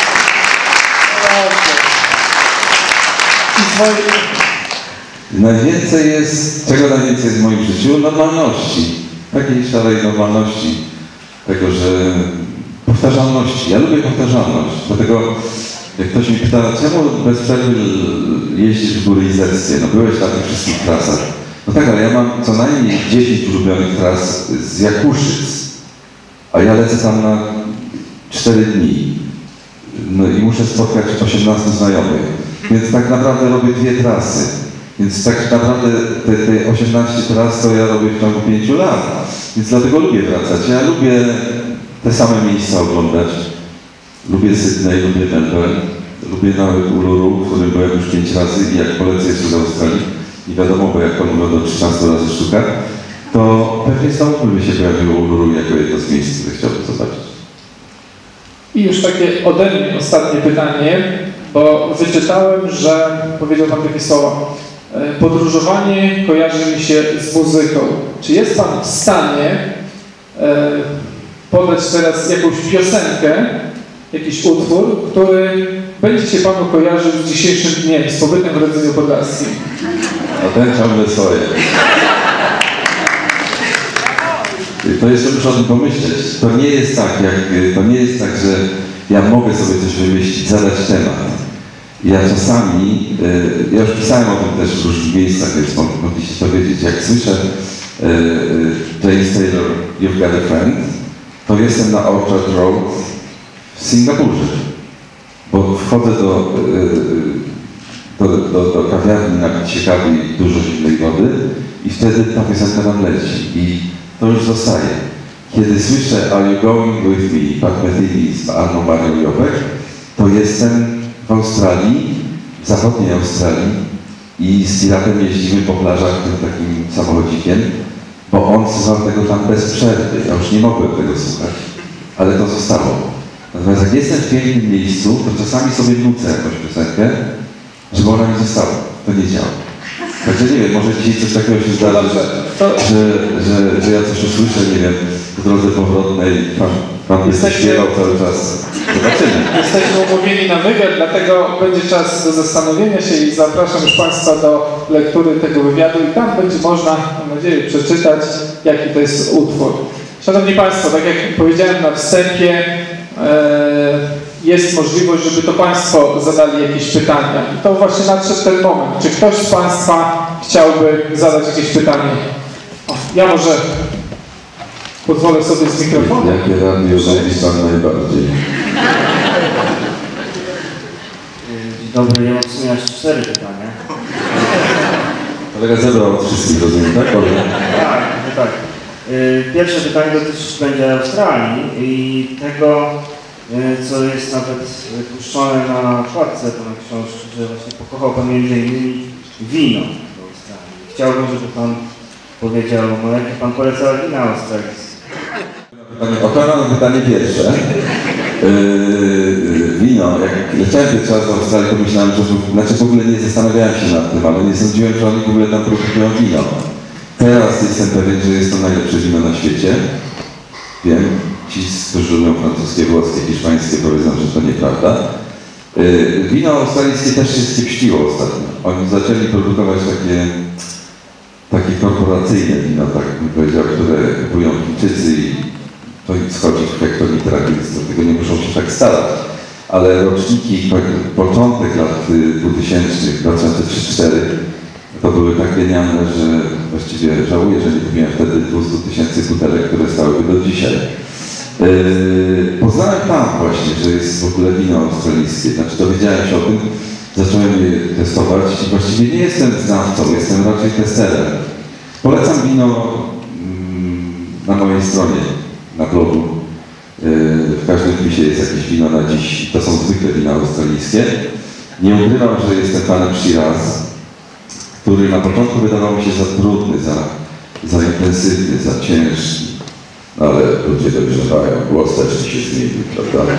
Najwięcej jest, czego najwięcej jest w moim życiu? Normalności. Takiej szarej normalności. Tego, że powtarzalności. Ja lubię powtarzalność. Dlatego jak ktoś mi pyta, czemu bez przerwy jeździsz w góry izerskie? No byłeś na tych wszystkich trasach. No tak, ale ja mam co najmniej 10 ulubionych tras z Jakuszyc. A ja lecę tam na 4 dni. No i muszę spotkać 18 znajomych. Więc tak naprawdę robię 2 trasy. Więc tak naprawdę te 18 tras to ja robię w ciągu 5 lat. Więc dlatego lubię wracać. Ja lubię te same miejsca oglądać. Lubię Sydney, lubię Melbourne. Lubię nawet Uluru, w którym byłem już 5 razy i jak polecę jeszcze do Australii. I wiadomo, bo jak pan mówią do 13 razy sztuka, to pewnie znowu by się pojawiło Uluru jako jedno z miejsc, które chciałbym zobaczyć. I już takie ode mnie ostatnie pytanie, bo wyczytałem, że powiedział Pan takie słowa. Podróżowanie kojarzy mi się z muzyką. Czy jest Pan w stanie podać teraz jakąś piosenkę, jakiś utwór, który będzie się Panu kojarzył z dzisiejszym dniem, z pobytem w Radzeniu Podlaskim? A ten ciągle swoje. To jeszcze muszę o tym pomyśleć. To nie jest tak, że ja mogę sobie coś wymyślić, zadać temat. Ja czasami, ja już pisałem o tym też w różnych miejscach, więc mogliście to wiedzieć, jak słyszę James Taylor, You've Got a Friend, to jestem na Orchard Road w Singapurze, bo wchodzę do kawiarni napić się kawy i dużo zimnej wody i wtedy ta piosenka nam leci i to już zostaje. Kiedy słyszę Are You Going With Me, Pat Metheny z Anną Marią Jopek, to jestem w Australii, w zachodniej Australii i z Piratem jeździmy po plażach tym takim samochodzikiem, bo on słuchał tego tam bez przerwy. Ja już nie mogłem tego słuchać, ale to zostało. Natomiast jak jestem w pięknym miejscu, to czasami sobie nucę jakąś piosenkę, żeby ona mi została. To nie działa. Także nie wiem, może dzisiaj coś takiego się zdarzy, że ja coś usłyszę, nie wiem, w drodze powrotnej, pan będzie śpiewał cały czas. Zobaczymy. Jesteśmy umówieni na wywiad, dlatego będzie czas do zastanowienia się i zapraszam już Państwa do lektury tego wywiadu i tam będzie można, mam nadzieję, przeczytać, jaki to jest utwór. Szanowni Państwo, tak jak powiedziałem na wstępie, jest możliwość, żeby to Państwo zadali jakieś pytania. I to właśnie nadszedł ten moment. Czy ktoś z Państwa chciałby zadać jakieś pytanie? O, ja może pozwolę sobie z mikrofonem. Jakie radio lubi pan najbardziej? Dzień dobry, ja mam w sumie aż 4 pytania. Kolega zebrał od wszystkich, rozumiem, tak? Tak. Pierwsze pytanie dotyczyć będzie Australii i tego, co jest nawet puszczone na okładce pana książki, że właśnie pokochał pan między innymi wino w Australii. Chciałbym, żeby pan powiedział, no jakie pan poleca wina australijskie. Odpowiadam na pytanie pierwsze. Wino, jak leciałem pierwszy raz w Australii, to myślałem, że w ogóle nie zastanawiałem się nad tym, ale nie sądziłem, że oni w ogóle tam produkują wino. Teraz jestem pewien, że jest to najlepsze wino na świecie. Wiem, ci, którzy lubią francuskie, włoskie, hiszpańskie, powiedzą, że to nieprawda. Wino australijskie też się skiepściło ostatnio. Oni zaczęli produkować takie korporacyjne wino, tak bym powiedział, które kupują Chińczycy i to im schodzi w hektolitra, więc do tego nie muszą się tak starać. Ale roczniki, początek lat 2000, 2003-2004, to były tak genialne, że właściwie żałuję, że nie kupiłem wtedy 200 000 butelek, które stałyby do dzisiaj. Poznałem tam właśnie, że jest w ogóle wino australijskie. Znaczy dowiedziałem się o tym, zacząłem je testować i właściwie nie jestem znawcą, jestem raczej testerem. Polecam wino na mojej stronie, na blogu. W każdym wpisie jest jakieś wino na dziś. To są zwykle wina australijskie. Nie ukrywam, że jestem fanem Shiraz, który na początku wydawał mi się za trudny, za intensywny, za ciężki. No ale ludzie dojrzewają, głos też się zmienił, prawda?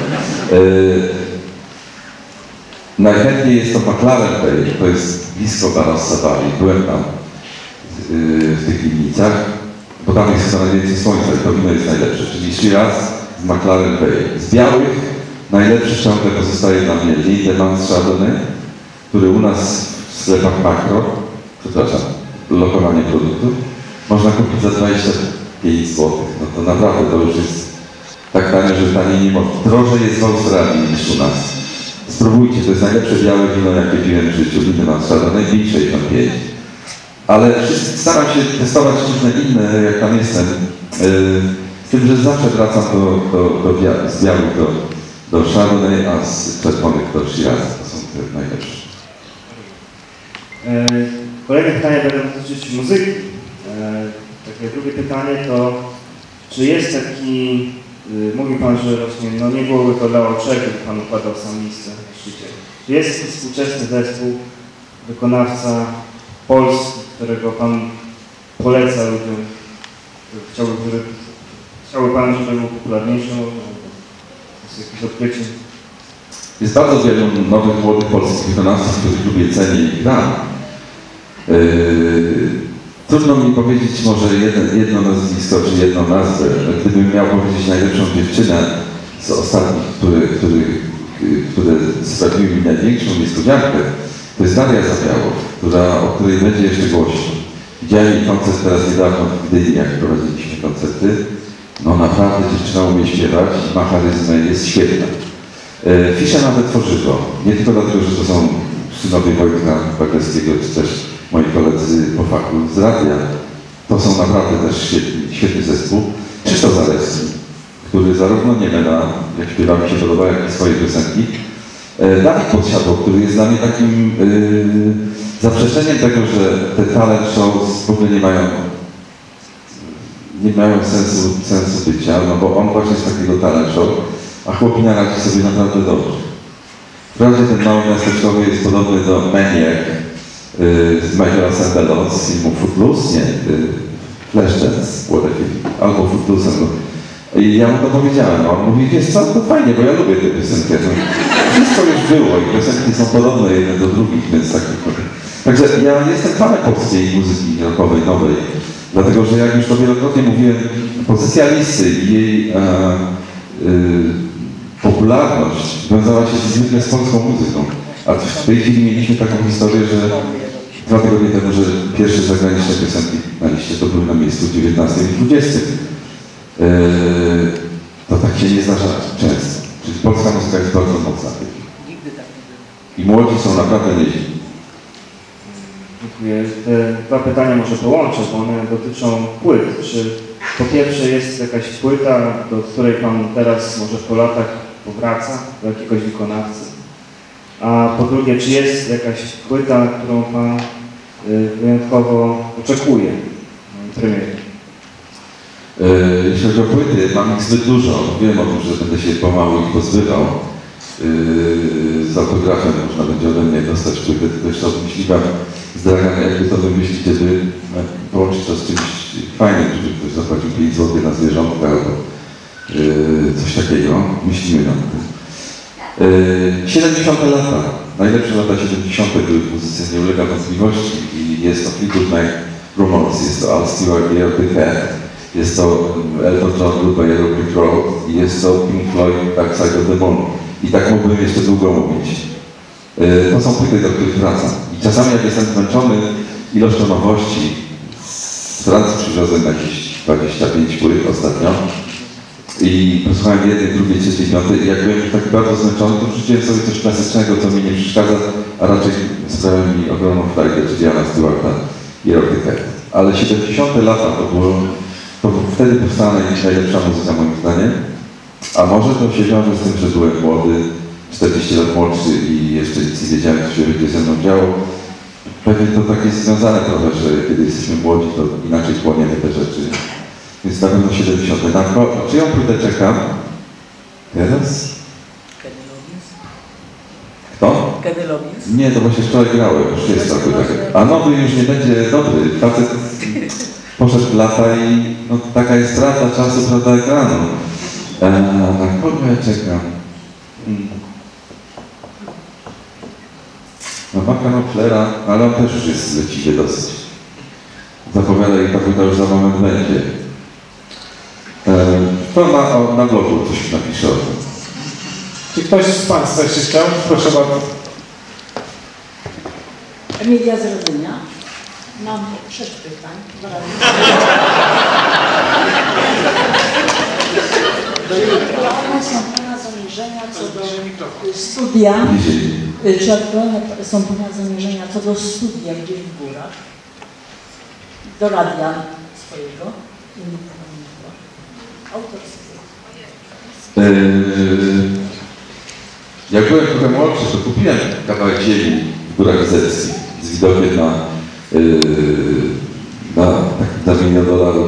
Najchętniej jest to McLaren Bay, to jest blisko Barossa Valley. Byłem tam w tych winnicach, bo tam jest chyba najwięcej słońca i to wino jest najlepsze. Czyli Shiraz z McLaren Bay. Z białych najlepszy ciągle pozostaje dla mnie Lindemans Chardonnay, który u nas w sklepach makro, przepraszam, lokowanie produktów, można kupić za 25 zł. No to naprawdę to już jest tak tanie, że taniej nie można. Drożej jest w Australii niż u nas. Spróbujcie, to jest najlepsze białe wino, jakie piłem w życiu. Lindemans Chardonnay, 5,65. Ale staram się testować różne inne, jak tam jestem. Z tym, że zawsze wracam z białych do Chardonnay, a z czerwonych do Shiraz. To są te najlepsze. Kolejne pytanie będą dotyczyć muzyki. Takie drugie pytanie to, czy jest taki, mówił pan, że właśnie no nie byłoby to dla oczek, gdyby pan układał sam listę na szczycie. Czy jest taki współczesny zespół, wykonawca polski, którego pan poleca ludziom, chciałby pan, żeby był popularniejszy, może jest jakieś odkrycie? Jest bardzo wielu nowych, młodych polskich wykonawców, których lubię, cenię i gram. Trudno mi powiedzieć może jedno nazwisko czy jedną nazwę. Gdybym miał powiedzieć najlepszą dziewczynę z ostatnich, które sprawiły mi największą niespodziankę, to jest Daria Zawiałow, o której będzie jeszcze głośno. Widziałem jej koncert teraz niedawno w Gdyni, jak prowadziliśmy koncerty. No naprawdę dziewczyna umie śpiewać, ma charyzmę, jest świetna. Fisze nawet tworzywo. Nie tylko dlatego, że to są synowie Wojtka Bagerskiego, czy też moi koledzy po fachu z radia. To są naprawdę też świetny zespół. Krzysztof Zalewski, który zarówno nie mela, jak śpiewa mi się podoba, jak i swoje piosenki. Dawid Podsiadło, który jest dla mnie takim zaprzeczeniem tego, że te talent shows w ogóle nie mają sensu bycia, no bo on właśnie z takiego talent show, a chłopina radzi sobie naprawdę dobrze. Wprawdzie ten mały miasteczkowy jest podobny do Maniac z Michaela Sandela z filmu Footloose, nie, Flashdance, albo Footloose, I ja mu to powiedziałem, a on mówi, wiesz co, to fajnie, bo ja lubię tę piosenkę. No, wszystko już było i piosenki są podobne jedne do drugich, więc tak. Także ja jestem fanem polskiej muzyki rockowej, nowej, dlatego że jak już to wielokrotnie mówiłem, pozycja Lisy i jej popularność wiązała się zwykle z polską muzyką. A w tej chwili mieliśmy taką historię, że 2 tygodnie temu, że pierwsze zagraniczne piosenki na liście to były na miejscu 19 i 20. To tak się nie zdarza często. Czyli polska muzyka jest bardzo mocna. I młodzi są naprawdę nieźli. Dziękuję. Te 2 pytania może połączę, bo one dotyczą płyt. Czy po pierwsze jest jakaś płyta, do której Pan teraz może po latach powraca, do jakiegoś wykonawcy? A po drugie, czy jest jakaś płyta, którą Pan wyjątkowo oczekuje na premierze? Jeśli chodzi o płyty, mam ich zbyt dużo. Wiem o tym, że będę się pomału ich pozbywał. Z autografem można będzie ode mnie dostać płytę, tylko jeszcze obmyśliwam z Draganem, jakby to wymyślić, żeby połączyć to z czymś fajnym, żeby ktoś zapłacił 5 zł na zwierzątka albo coś takiego. Myślimy nad tym. 70 lata. Najlepsze lata 70 były w muzyce, nie ulega wątpliwości i jest to Fleetwood Mac Rumors, jest to Al Stewart, Year of the Cat, jest to Elton John, grupa Yellow Brick Road i jest to Pink Floyd, Dark Side of the Moon. I tak mógłbym jeszcze długo mówić. To są płyty, do których wracam. I czasami jak jestem zmęczony ilością nowości, z Francji przywiozłem jakieś 25 płyt ostatnio i posłuchałem jednej, drugiej, trzeciej, piątej i jak byłem taki bardzo zmęczony, to wrzuciłem sobie coś klasycznego, co mi nie przeszkadza, a raczej sprawia mi ogromną frajdę, czyli Jana Stewarta i Rock the Cat. Ale 70 lata to wtedy powstała najlepsza muzyka moim zdaniem. A może to się wiąże z tym, że byłem młody, 40 lat młodszy i jeszcze nic nie wiedziałem, co się będzie ze mną działo. Pewnie to tak jest związane trochę, że kiedy jesteśmy młodzi, to inaczej płoniemy te rzeczy. Więc na pewno 70. Na czyją płytę czekam? Teraz? Kto? Kenny Loggins? Nie, to właśnie wczoraj grałem, już jest ta płyta. A nowy już nie będzie dobry. Facet poszedł w lata i no, taka jest strata czasu, prawda, ekranu. Na kogo ja czekam? Na Marka Knopflera, ale on też już jest leciwie dosyć. Zapowiada i ta płyta już za moment będzie. To na blogu coś napiszę o tym. Czy ktoś z Państwa jeszcze chciał? Proszę bardzo. Emilia z Rodzenia. Mam 6 pytań. Jakie są Pana zamierzenia co do studia? Czy aktualne są Pana zamierzenia co do studia gdzieś w górach? Do radia swojego? Autorskiego. Jak byłem trochę młodszy, to kupiłem kawałek ziemi w Górach Izeckich z widokiem na $1 milion,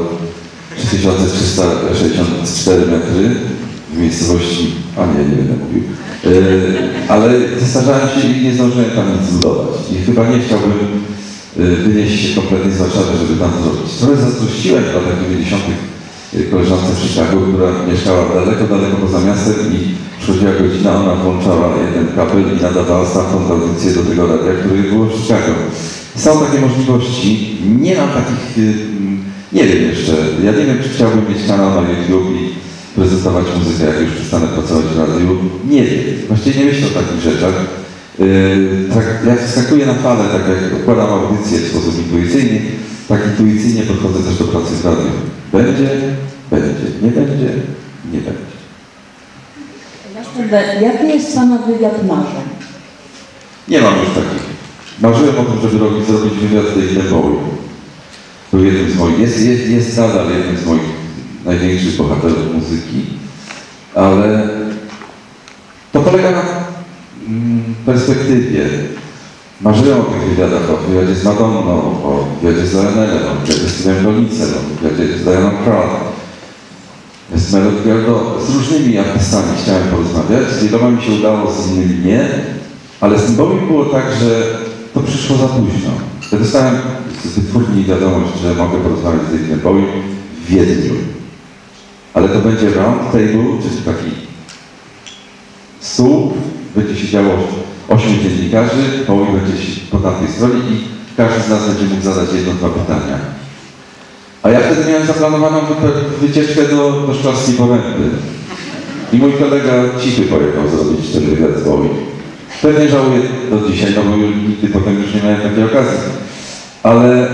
3364 metry w miejscowości, nie będę mówił, ale zestarzałem się i nie zdążyłem tam nic zbudować. I chyba nie chciałbym wynieść się kompletnie z Warszawy, żeby tam zrobić. Trochę zazdrościłem w latach 90. koleżance w Chicago, która mieszkała daleko poza miastem i przychodziła godzina, ona włączała jeden kabel i nadawała stamtąd audycję do tego radia, które było w Chicago. Są takie możliwości, nie mam takich, nie wiem jeszcze, ja nie wiem, czy chciałbym mieć kanał na YouTube i prezentować muzykę, jak już przestanę pracować w radiu, nie wiem, właściwie nie myślę o takich rzeczach. Tak, ja wskakuję na falę, tak jak układam audycję w sposób intuicyjny, tak intuicyjnie podchodzę też do pracy w radiu. Będzie, nie będzie, nie będzie. Jaki jest Pana wywiad marzeń? Nie mam już takich. Marzyłem o tym, żeby zrobić wywiad z Davidem Bowie. Był jednym z moich, jest nadal jednym z moich największych bohaterów muzyki, ale to polega na perspektywie. Marzyłem o tych wywiadach, o wywiadzie z Madonną, o wywiadzie z Lionelem, o wywiadzie z Steve'em Collinsem, o wywiadzie z Dianą Krall, z Melody Gardot, z różnymi artystami chciałem porozmawiać. Z wieloma mi się udało, z innymi nie, ale z tym Bowiem było tak, że to przyszło za późno. Ja dostałem z wytwórni wiadomość, że mogę porozmawiać z Davidem Bowiem w Wiedniu. ale to będzie round table, czyli taki stół, będzie siedziało 8 dziennikarzy, połowa będzie po tamtej stronie i każdy z nas będzie mógł zadać 1-2 pytania. A ja wtedy miałem zaplanowaną wycieczkę do Szklarskiej Poręby. I mój kolega Cichy pojechał zrobić ten wywiad z Bowie. Pewnie żałuję do dzisiaj, no bo nigdy potem już nie miałem takiej okazji. Ale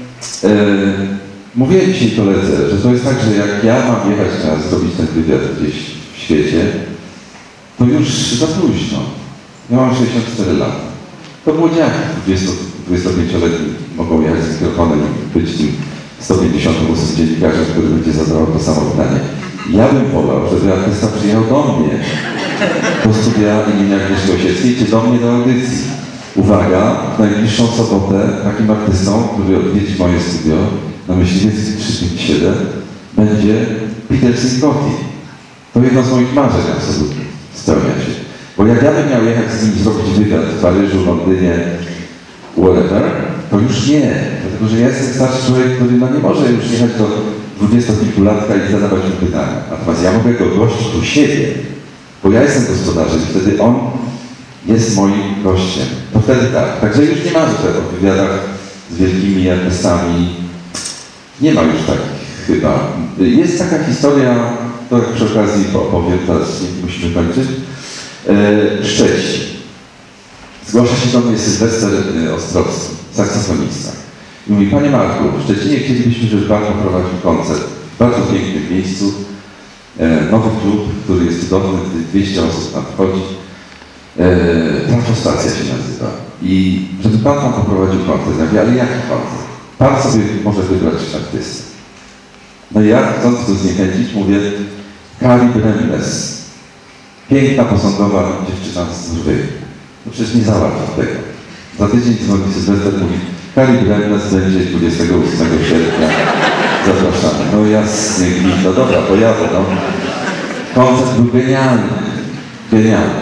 mówiłem dzisiaj koledze, że to jest tak, że jak ja mam jechać teraz zrobić ten wywiad gdzieś w świecie, to już za późno. Ja mam 64 lata. To młodziaki 25-letni mogą jechać z mikrofonem i być tym 158 dziennikarzem, który będzie zadawał to samo pytanie. Ja bym wolał, żeby artysta przyjechał do mnie do studia imienia Agnieszki Osieckiej, czy do mnie do audycji. Uwaga, w najbliższą sobotę takim artystą, który odwiedzi moje studio na Myśliwieckiej 357 będzie Peter Cincotti. To jedno z moich marzeń absolutnie spełnia się. Bo jak ja bym miał jechać z nim zrobić wywiad w Paryżu, Londynie, whatever, to już nie. Dlatego, że ja jestem starszy człowiek, który nie może już jechać do 20-kilkulatka i zadawać mu pytania. Natomiast ja mogę go gościć u siebie, bo ja jestem gospodarzem i wtedy on jest moim gościem. To wtedy tak. Także już nie ma tego w wywiadach z wielkimi artystami. Nie ma już takich chyba. Jest taka historia, to jak przy okazji opowiem, teraz musimy kończyć. Szczecin. Zgłasza się do mnie Sylwester Ostrowski, saksofonista. I mówi, panie Marku, w Szczecinie chcielibyśmy, żeby pan poprowadził koncert w bardzo pięknym miejscu. Nowy klub, który jest cudowny, 200 osób tam wchodzi. Trafostacja się nazywa. I żeby pan tam poprowadził koncert. Ja mówię, ale jaki koncert? Pan sobie może wybrać artystę. No i ja, chcąc go zniechęcić, mówię, Kali Bremnes. Piękna, posągowa dziewczyna z Norwegii. No przecież nie załatwi tego. Za tydzień dzwoni Sylwester, mówi, Kali Bremnes będzie 28 sierpnia. Zapraszamy. No jasnie, no dobra, pojadę, no. Koncert był genialny. Genialny.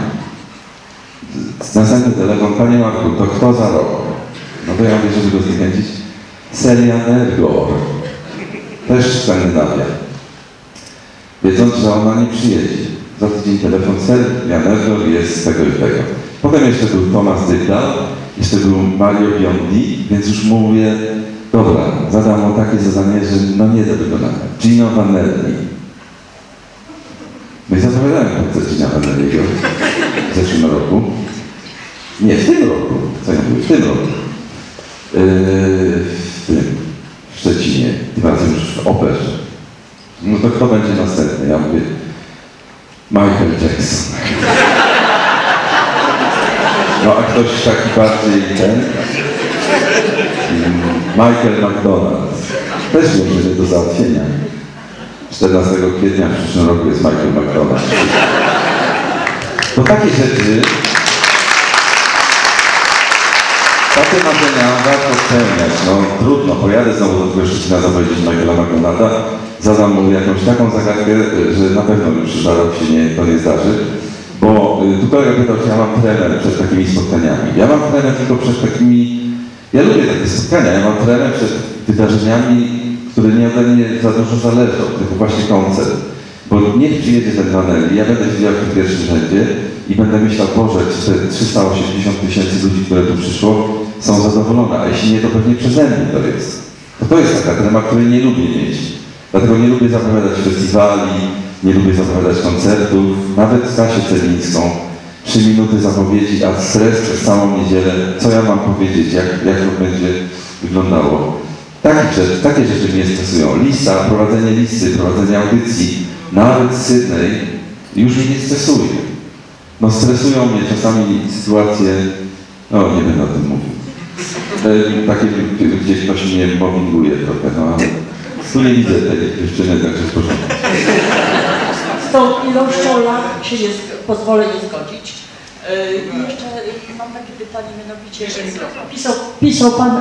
Następny telefon, panie Marku, to kto za rok? No to ja mówię, żeby go zniechęcić. Celia Nergor. Też Skandynawia. Wiedząc, że ona nie przyjedzie. Za tydzień telefon, Celia Nergor jest z tego i tego. Potem jeszcze był Thomas Dybdahl, jeszcze był Mario Biondi, więc już mówię, dobra, zadam mu takie zadanie, że no nie do wykonania. Gino Vanelli. No i zapowiadałem koncert Gina Vanelliego w zeszłym roku. Nie, w tym roku. Co ja mówię? W tym roku. W Szczecinie. Tym razem już w operze. No to kto będzie następny? Ja mówię, Michael Jackson. No a ktoś taki bardziej ten? Michael McDonald. Też może nie do załatwienia. 14 kwietnia w przyszłym roku jest Michael McDonald. To takie rzeczy, takie marzenia warto spełniać. No trudno, pojadę znowu do tego Szczecina zapowiedzieć Michaela McDonalda, zadam mu jakąś taką zagadkę, że na pewno już za rok się to nie zdarzy. Bo tu kolega pytał, czy ja mam trener przed takimi spotkaniami. Ja mam trener tylko przed takimi... Ja lubię takie spotkania, ja mam trener przed wydarzeniami, które nie ode mnie za dużo zależą, tylko właśnie koncert. Bo niech przyjedzie ten Vanelli, ja będę siedział w tym pierwszym rzędzie i będę myślał, Boże, czy te 380 000 ludzi, które tu przyszło, są zadowolone, a jeśli nie, to pewnie przeze mnie to jest. To jest taka trema, której nie lubię mieć. Dlatego nie lubię zapowiadać festiwali, nie lubię zapowiadać koncertów, nawet Kasię Celińską. 3 minuty zapowiedzi, a stres przez całą niedzielę, co ja mam powiedzieć, jak to będzie wyglądało. Takie rzeczy mnie stresują. Lista, prowadzenie listy, prowadzenie audycji, nawet z Sydney już mnie nie stresuje. No stresują mnie czasami sytuacje, no nie będę o tym mówił. Takie, gdzie ktoś mnie mobbinguje trochę, no ale tu nie widzę tej dziewczyny, także w porządku. Z tą ilością lat się pozwolę nie zgodzić. I jeszcze mam takie pytanie, mianowicie pisał Pan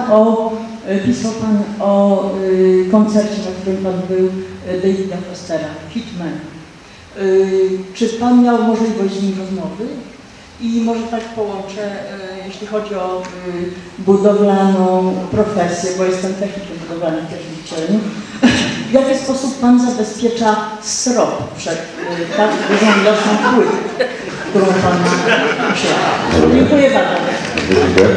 o koncercie, na którym Pan był, Davida Fostera, Hitman. Czy Pan miał możliwość z nim rozmowy? I może tak połączę, jeśli chodzi o budowlaną profesję, bo jestem technikiem budowlanym też w uczelni. W jaki sposób Pan zabezpiecza strop przed tak dużą ilością płyt, którą Pan ma przyjechał? Dziękuję bardzo. Dziękuję.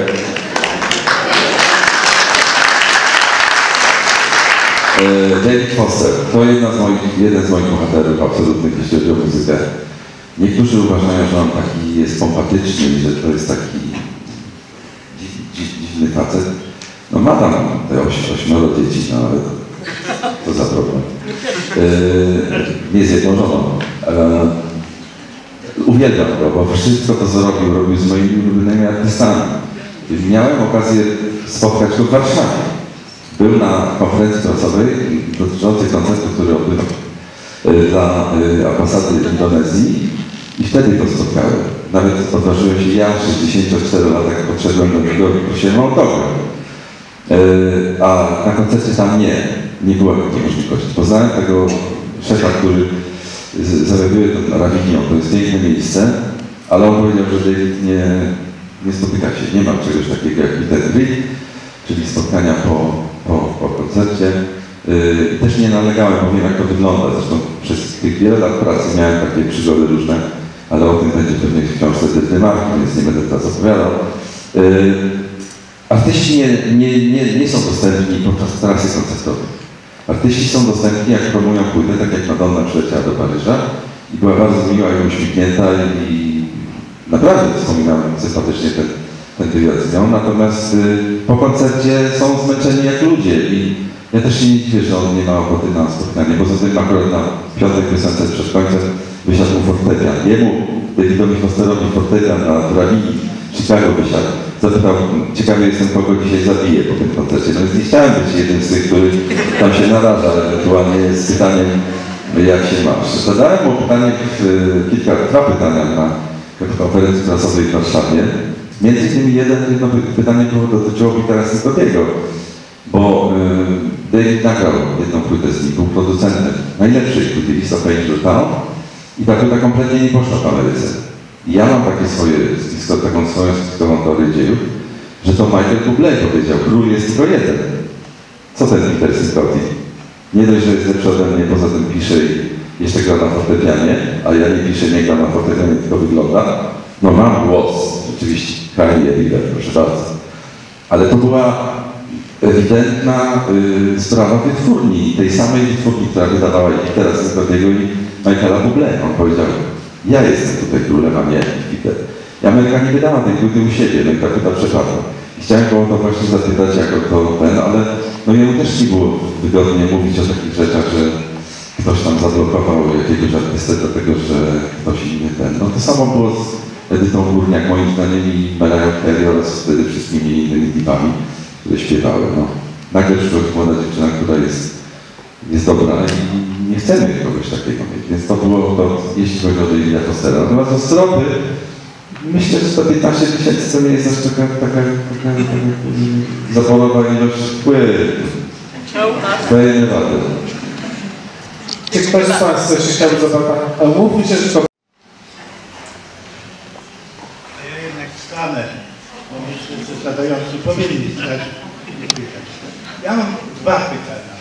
David Foster to jeden z moich bohaterów absolutnych, jeśli chodzi o muzykę. Niektórzy uważają, że on taki jest pompatyczny i że to jest taki dziwny facet. No ma tam te 8 dzieci, no ale to za problem. Nie z jedną żoną. Uwielbiam go, bo wszystko to, co robił z moimi ulubionymi artystami. Miałem okazję spotkać go w Warszawie. Był na konferencji prasowej dotyczącej koncertu, który odbywał dla ambasady Indonezji i wtedy go spotkałem. Nawet odważyłem się ja, 64 lat, podszedłem do niego i prosiłem o autograf. A na koncercie tam nie było takiej możliwości. Poznałem tego szefa, który zawiaduje to Rawinią. To jest piękne miejsce, ale on powiedział, że David nie spotyka się. Nie ma czegoś takiego jak meet and greet, czyli spotkania po koncercie. Też nie nalegałem, bo wiem, jak to wygląda. Zresztą przez tych wiele lat pracy miałem takie przygody różne, ale o tym będzie pewnie w książce Dymarki, więc nie będę teraz opowiadał. Artyści nie są dostępni podczas trasy koncertowej. Artyści są dostępni, jak promują płytę, tak jak Madonna przyleciała do Paryża i była bardzo miła i uśmiechnięta i naprawdę wspominam sympatycznie ten wywiad z nią. Natomiast po koncercie są zmęczeni jak ludzie i ja też się nie dziwię, że on nie ma ochoty na spotkanie, bo za tym akurat na piątek piosence przed końcem wysiadł mu fortepian. Jemu, Davidowi Fosterowi fortepian na Rawini, Chicago wysiadł. Zapytał, ciekawy jestem, kogo dzisiaj zabiję po tym koncercie. No więc nie chciałem być jednym z tych, który tam się naraża, ewentualnie z pytaniem, jak się masz. Zadałem mu pytanie, dwa pytania na konferencji prasowej w Warszawie. Między innymi jedno pytanie dotyczyło Petera Scottiego, bo David nagrał jedną płytę z nim, był producentem najlepszej płyty East of Angel Town i ta płyta kompletnie nie poszła w Ameryce. I ja mam taką swoją spiskową teorię dziejów, że to Michael Bublé powiedział, król jest tylko jeden. Co ten Peter Scotty? Nie dość, że jest lepszy ode mnie, poza tym pisze i jeszcze gra na fortepianie, a ja nie piszę, nie gram na fortepianie, tylko wygląda. No mam głos, rzeczywiście, Kanye River, proszę bardzo. Ale to była ewidentna sprawa wytwórni, tej samej wytwórni, która wydawała i Petera Scottiego i Michaela Bublé. On powiedział, ja jestem tutaj królem, a nie Peter. I Ameryka nie wydała tej płyty u siebie, no i ta płyta przepadła. I chciałem go o to właśnie zapytać jako ten, ale no jemu też nie było wygodnie mówić o takich rzeczach, że ktoś tam zablokował jakiegoś artystę dlatego, że ktoś inny ten. No to samo było z Edytą Górniak, moim zdaniem, i Mariah Carey oraz wtedy wszystkimi innymi divami, które śpiewały. No. Nagle przychodzi młoda dziewczyna, która jest dobra i nie chcemy kogoś takiego mieć. Więc to było to, jeśli chodzi o Davida Fostera. Natomiast o stropy, myślę, że to 15 000 to nie jest aż taka zaporowa ilość wpływu. Dajemy radę. Czy ktoś z Państwa jeszcze chciałby zapytać? Mówmy się, że to... Ja jednak stanę, bo myślę, że zadający powinni stać i pytać. Ja mam dwa pytania.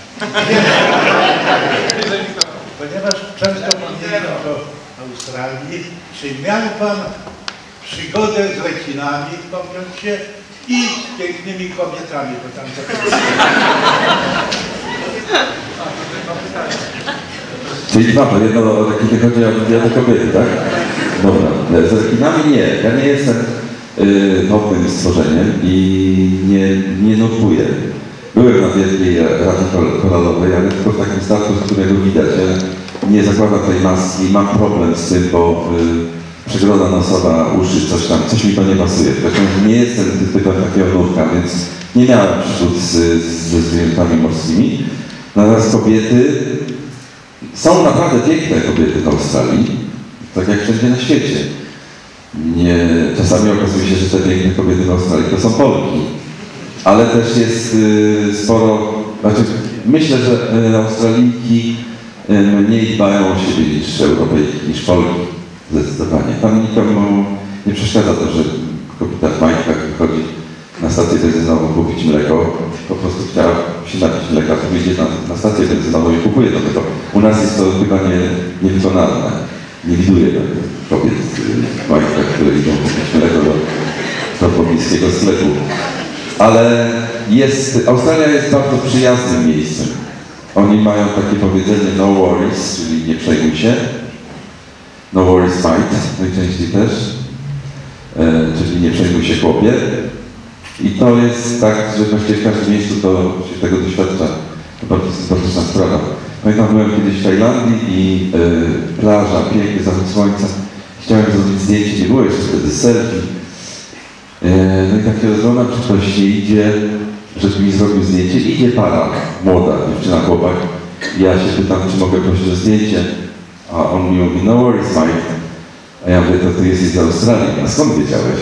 Ponieważ często pan jeździł do Australii, czy miał pan przygodę z rekinami, powiem się, i z pięknymi kobietami, bo tam Czyli dwa, to jedno o rekiny chodzi o kobiety, tak? Dobra. Z rekinami nie. Ja nie jestem nocnym stworzeniem i nie nurkuję. Byłem na wielkiej rafie koralowej, ale tylko w takim statku, z którego widać. Ja nie zakładam tej maski, mam problem z tym, bo przegroda nosowa, uszy, coś mi to nie pasuje. Zresztą nie jestem typem takiego nurka, więc nie miałem przygód ze zwierzętami morskimi. Natomiast kobiety, są naprawdę piękne kobiety w Australii, tak jak wszędzie na świecie. Czasami okazuje się, że te piękne kobiety w Australii to są Polki. Ale też jest sporo, myślę, że Australijki mniej dbają o siebie niż Europejki, niż Polki. Zdecydowanie. Tam nikomu nie przeszkadza to, że kobieta w majtkach wychodzi na stację benzynową kupić mleko, po prostu chciała się napić mleka, to idzie na stację benzynową i kupuje to mleko. U nas jest to chyba niewykonalne. Nie widuję kobiet w majtkach, które idą kupić mleko do pobliskiego sklepu. Ale Australia jest bardzo przyjaznym miejscem. Oni mają takie powiedzenie no worries, czyli nie przejmuj się. No worries might, najczęściej też. Czyli nie przejmuj się chłopie. I to jest tak, że właściwie w każdym miejscu to się tego doświadcza. To bardzo sympatyczna sprawa. Pamiętam, byłem kiedyś w Tajlandii i plaża, piękny zachód słońca. Chciałem zrobić zdjęcie, nie było jeszcze wtedy selfie. No i tak się rozglądam, czy ktoś nie idzie, żeby mi zrobił zdjęcie. Idzie para, młoda dziewczyna, chłopak. Ja się pytam, czy mogę prosić o zdjęcie. A on mi mówi, no worries, Mike. A ja mówię, to ty jesteś z Australii. A skąd wiedziałeś?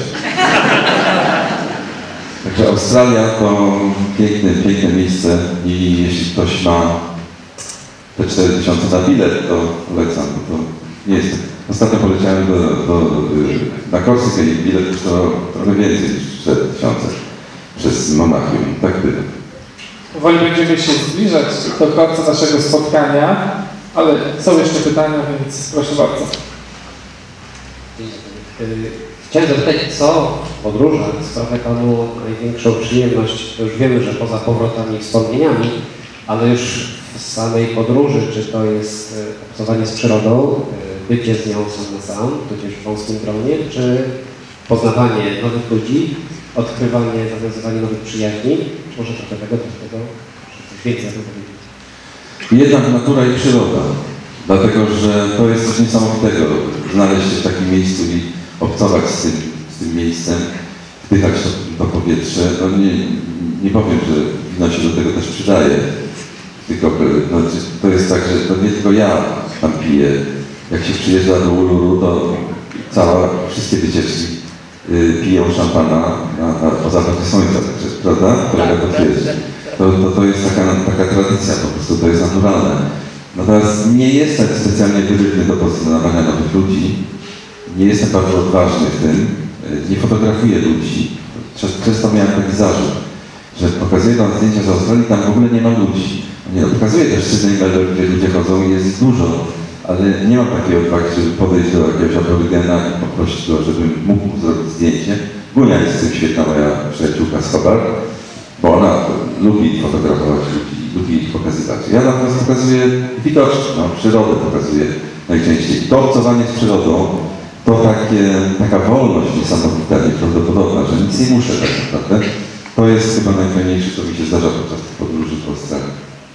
Także Australia to piękne miejsce i jeśli ktoś ma te 4000 na bilet, to polecam, bo to nie jest. Ostatnio poleciałem na Korsykę i bilet kosztował trochę więcej niż 4000 przez Monachium. Tak bywa. Powoli będziemy się zbliżać do końca naszego spotkania, ale są jeszcze pytania, więc proszę bardzo. Chciałem zapytać, co w podróżach sprawia Panu największą przyjemność? To już wiemy, że poza powrotami i wspomnieniami, ale już w samej podróży, czy to jest obcowanie z przyrodą, bycie z nią sam na sam, tudzież w wąskim gronie, czy poznawanie nowych ludzi, odkrywanie, nawiązywanie nowych przyjaźni, czy może trochę tego, coś więcej na tym powiedzieć? Jednak natura i przyroda, dlatego że to jest coś niesamowitego, znaleźć się w takim miejscu i obcować z tym miejscem, wdychać to powietrze. No nie powiem, że wino się do tego też przydaje, tylko no, to jest tak, że to nie tylko ja tam piję. Jak się przyjeżdża do Uluru, to wszystkie wycieczki piją szampana o zapachu słońca, prawda? Kolega potwierdzi. To jest taka tradycja, po prostu to jest naturalne. Natomiast nie jestem specjalnie wyrywny do poznawania nowych ludzi. Nie jestem bardzo odważny w tym. Nie fotografuję ludzi. Często miałem taki zarzut, że pokazuję tam zdjęcia z Australii, tam w ogóle nie ma ludzi. Nie, no, pokazuję też Sydney, gdzie ludzie chodzą i jest ich dużo, ale nie mam takiej odwagi, żeby podejść do jakiegoś aborygena i poprosić go, żebym mógł zrobić zdjęcie. Gunia jest w tym świetna, moja przyjaciółka z Hobart, bo ona lubi fotografować ludzi, lubi ich pokazywać. Ja natomiast pokazuję widocznie, przyrodę pokazuję najczęściej. To obcowanie z przyrodą to taka wolność niesamowita, nieprawdopodobna, że nic nie muszę tak naprawdę. To jest chyba najfajniejsze, co mi się zdarza podczas tych podróży po Australii.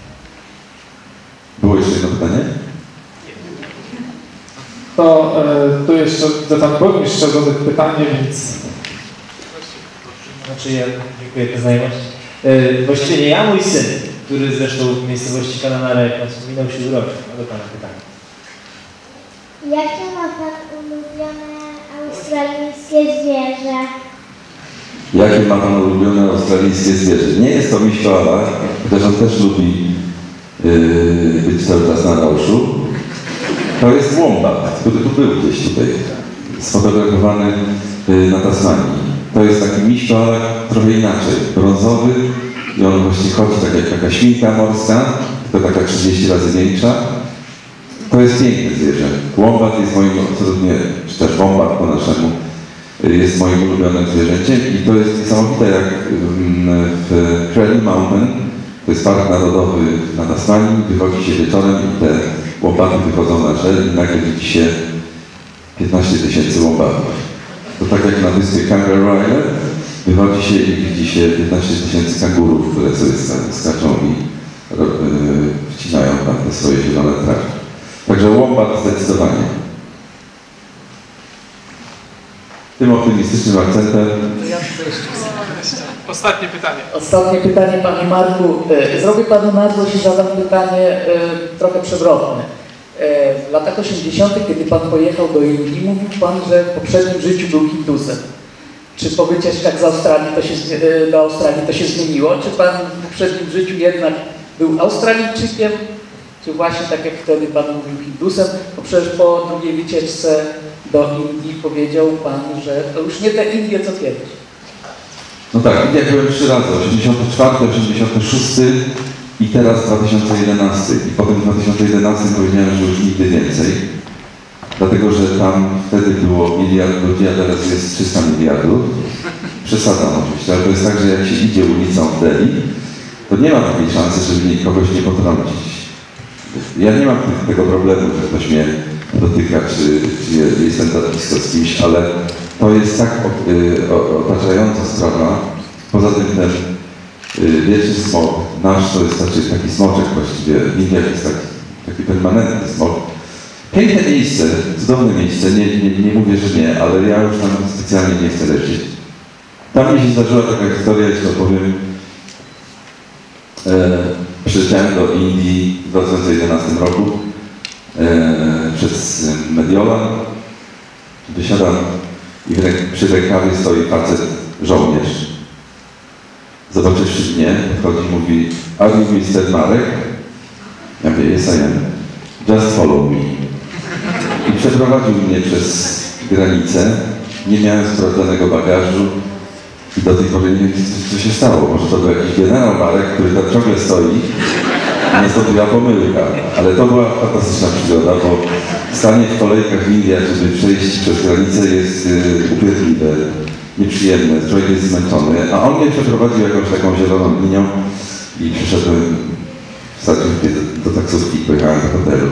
Było jeszcze jedno pytanie? To tu jeszcze widzę tam burmistrz zadał pytanie, więc... Znaczy ja dziękuję za znajomość. Właściwie nie ja, mój syn, który zresztą w miejscowości Kananara, jak pan wspominał, się urodził. Ma do pana pytanie. Jakie ma pan ulubione australijskie zwierzę? Jakie ma pan ulubione australijskie zwierzę? Nie jest to miś koala, chociaż on też lubi być cały czas na rauszu. To jest wombat, który tu był gdzieś tutaj, sfotografowany na Tasmanii. To jest taki miś koala trochę inaczej, brązowy i on właśnie chodzi tak jak taka świnka morska, tylko taka 30 razy większa. To jest piękne zwierzę. Wombat jest moim absolutnie, czy też wombat po naszemu, jest moim ulubionym zwierzęciem i to jest niesamowite jak w Cradle Mountain, to jest park narodowy na Tasmanii, wychodzi się wieczorem i te łopaty wychodzą na żel i nagle widzi się 15 000 łopatów. To tak jak na wyspie Kangaroo Island, wychodzi się i widzi się 15 000 kangurów, które sobie skaczą i wcinają tam te swoje zielone trawy. Także łombat zdecydowanie. Tym optymistycznym akcentem. Ostatnie pytanie. Ostatnie pytanie, Panie Marku. Zrobię Panu na złość i zadam pytanie trochę przewrotne. W latach 80., kiedy Pan pojechał do Indii, mówił Pan, że w poprzednim życiu był Hindusem. Czy po wycieczkach z Australii do Australii to się zmieniło? Czy Pan w poprzednim życiu jednak był Australijczykiem? Czy właśnie tak jak wtedy Pan mówił Hindusem? Bo przecież po drugiej wycieczce do Indii powiedział Pan, że to już nie te Indie co kiedyś. No tak, ja byłem 3 razy, 84, 86 i teraz 2011. I potem w 2011 powiedziałem, że już nigdy więcej. Dlatego, że tam wtedy było 1 miliard ludzi, a teraz jest 300 miliardów. Przesadzam oczywiście, ale to jest tak, że jak się idzie ulicą w Delhi, to nie ma takiej szansy, żeby kogoś nie potrącić. Ja nie mam tego problemu, że ktoś mnie dotyka, czy jestem tak blisko z kimś, ale to jest tak otaczająca sprawa. Poza tym ten wieczny smog, nasz to jest taki smoczek właściwie, w Indiach jest taki permanentny smog. Piękne miejsce, cudowne miejsce, nie mówię, że nie, ale ja już tam specjalnie nie chcę lecieć. Tam mi się zdarzyła taka historia, jeśli opowiem. Przyleciałem do Indii w 2011 roku przez Mediolan. Wysiadam i przy rękawie stoi facet, żołnierz. Zobaczywszy mnie, podchodzi i mówi: "Are you Mr. Marek?" Ja mówię: "Yes, I am. Just follow me." I przeprowadził mnie przez granicę. Nie miałem sprawdzonego bagażu i do tej pory nie wiem, co się stało. Może to był jakiś generał Marek, który tam ciągle stoi. Nastąpiła pomyłka, ale to była fantastyczna przygoda, bo stanie w kolejkach w Indiach, żeby przejść przez granicę, jest upierdliwe, nieprzyjemne, człowiek jest zmęczony, a on mnie przeprowadził jakąś taką zieloną linią i przyszedłem w zasadzie do taksówki, pojechałem do hotelu.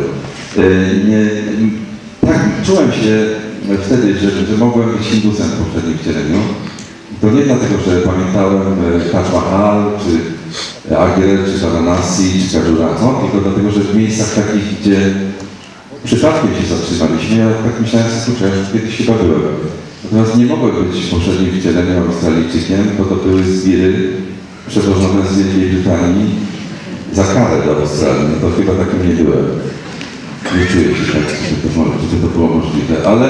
Tak, czułem się wtedy, że mogłem być Hindusem w poprzednim wcieleniu. To nie dlatego, że pamiętałem Taj Mahal, czy Agra, czy Varanasi, czy Khajuraho, tylko dlatego, że w miejscach takich, gdzie przypadkiem się zatrzymaliśmy, ja tak myślałem, że ja już kiedyś chyba byłem. Natomiast nie mogłem być w poprzednim wcieleniu Australijczykiem, bo to były zbiry przewożone z Wielkiej Brytanii za karę do Australii. No to chyba takim nie byłem. Nie czuję się tak, żeby to było możliwe, ale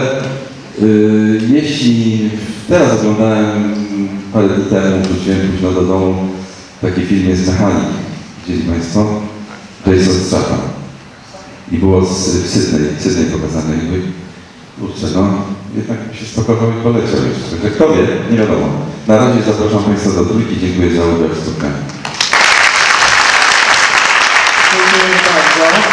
jeśli teraz oglądałem parę dni temu, wróciłem późno do domu, taki film jest Mechanik, widzieli Państwo? Jason Statham. I było w Sydney pokazane. I mówię: kurczę, no jednak się spakował i poleciał jeszcze. Także kto wie, nie wiadomo. Na razie zapraszam Państwa do trójki. Dziękuję za udział w spotkaniu. Dziękuję bardzo.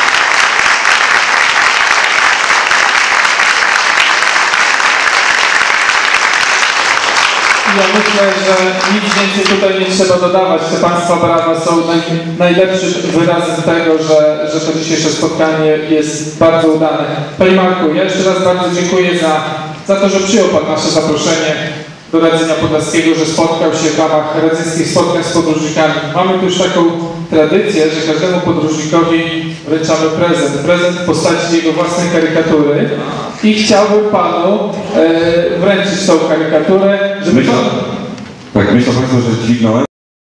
Ja myślę, że nic więcej tutaj nie trzeba dodawać. Te Państwa brawa są najlepszym wyrazem tego, że to dzisiejsze spotkanie jest bardzo udane. Panie Marku, ja jeszcze raz bardzo dziękuję za to, że przyjął Pan nasze zaproszenie do Radzenia Podlaskiego, że spotkał się w ramach radzyńskich spotkań z podróżnikami. Mamy tu już taką tradycję, że każdemu podróżnikowi wręczamy prezent. Prezent w postaci jego własnej karykatury. I chciałbym Panu wręczyć tą karykaturę, żeby... Myślę Państwo, że dźwignąłem.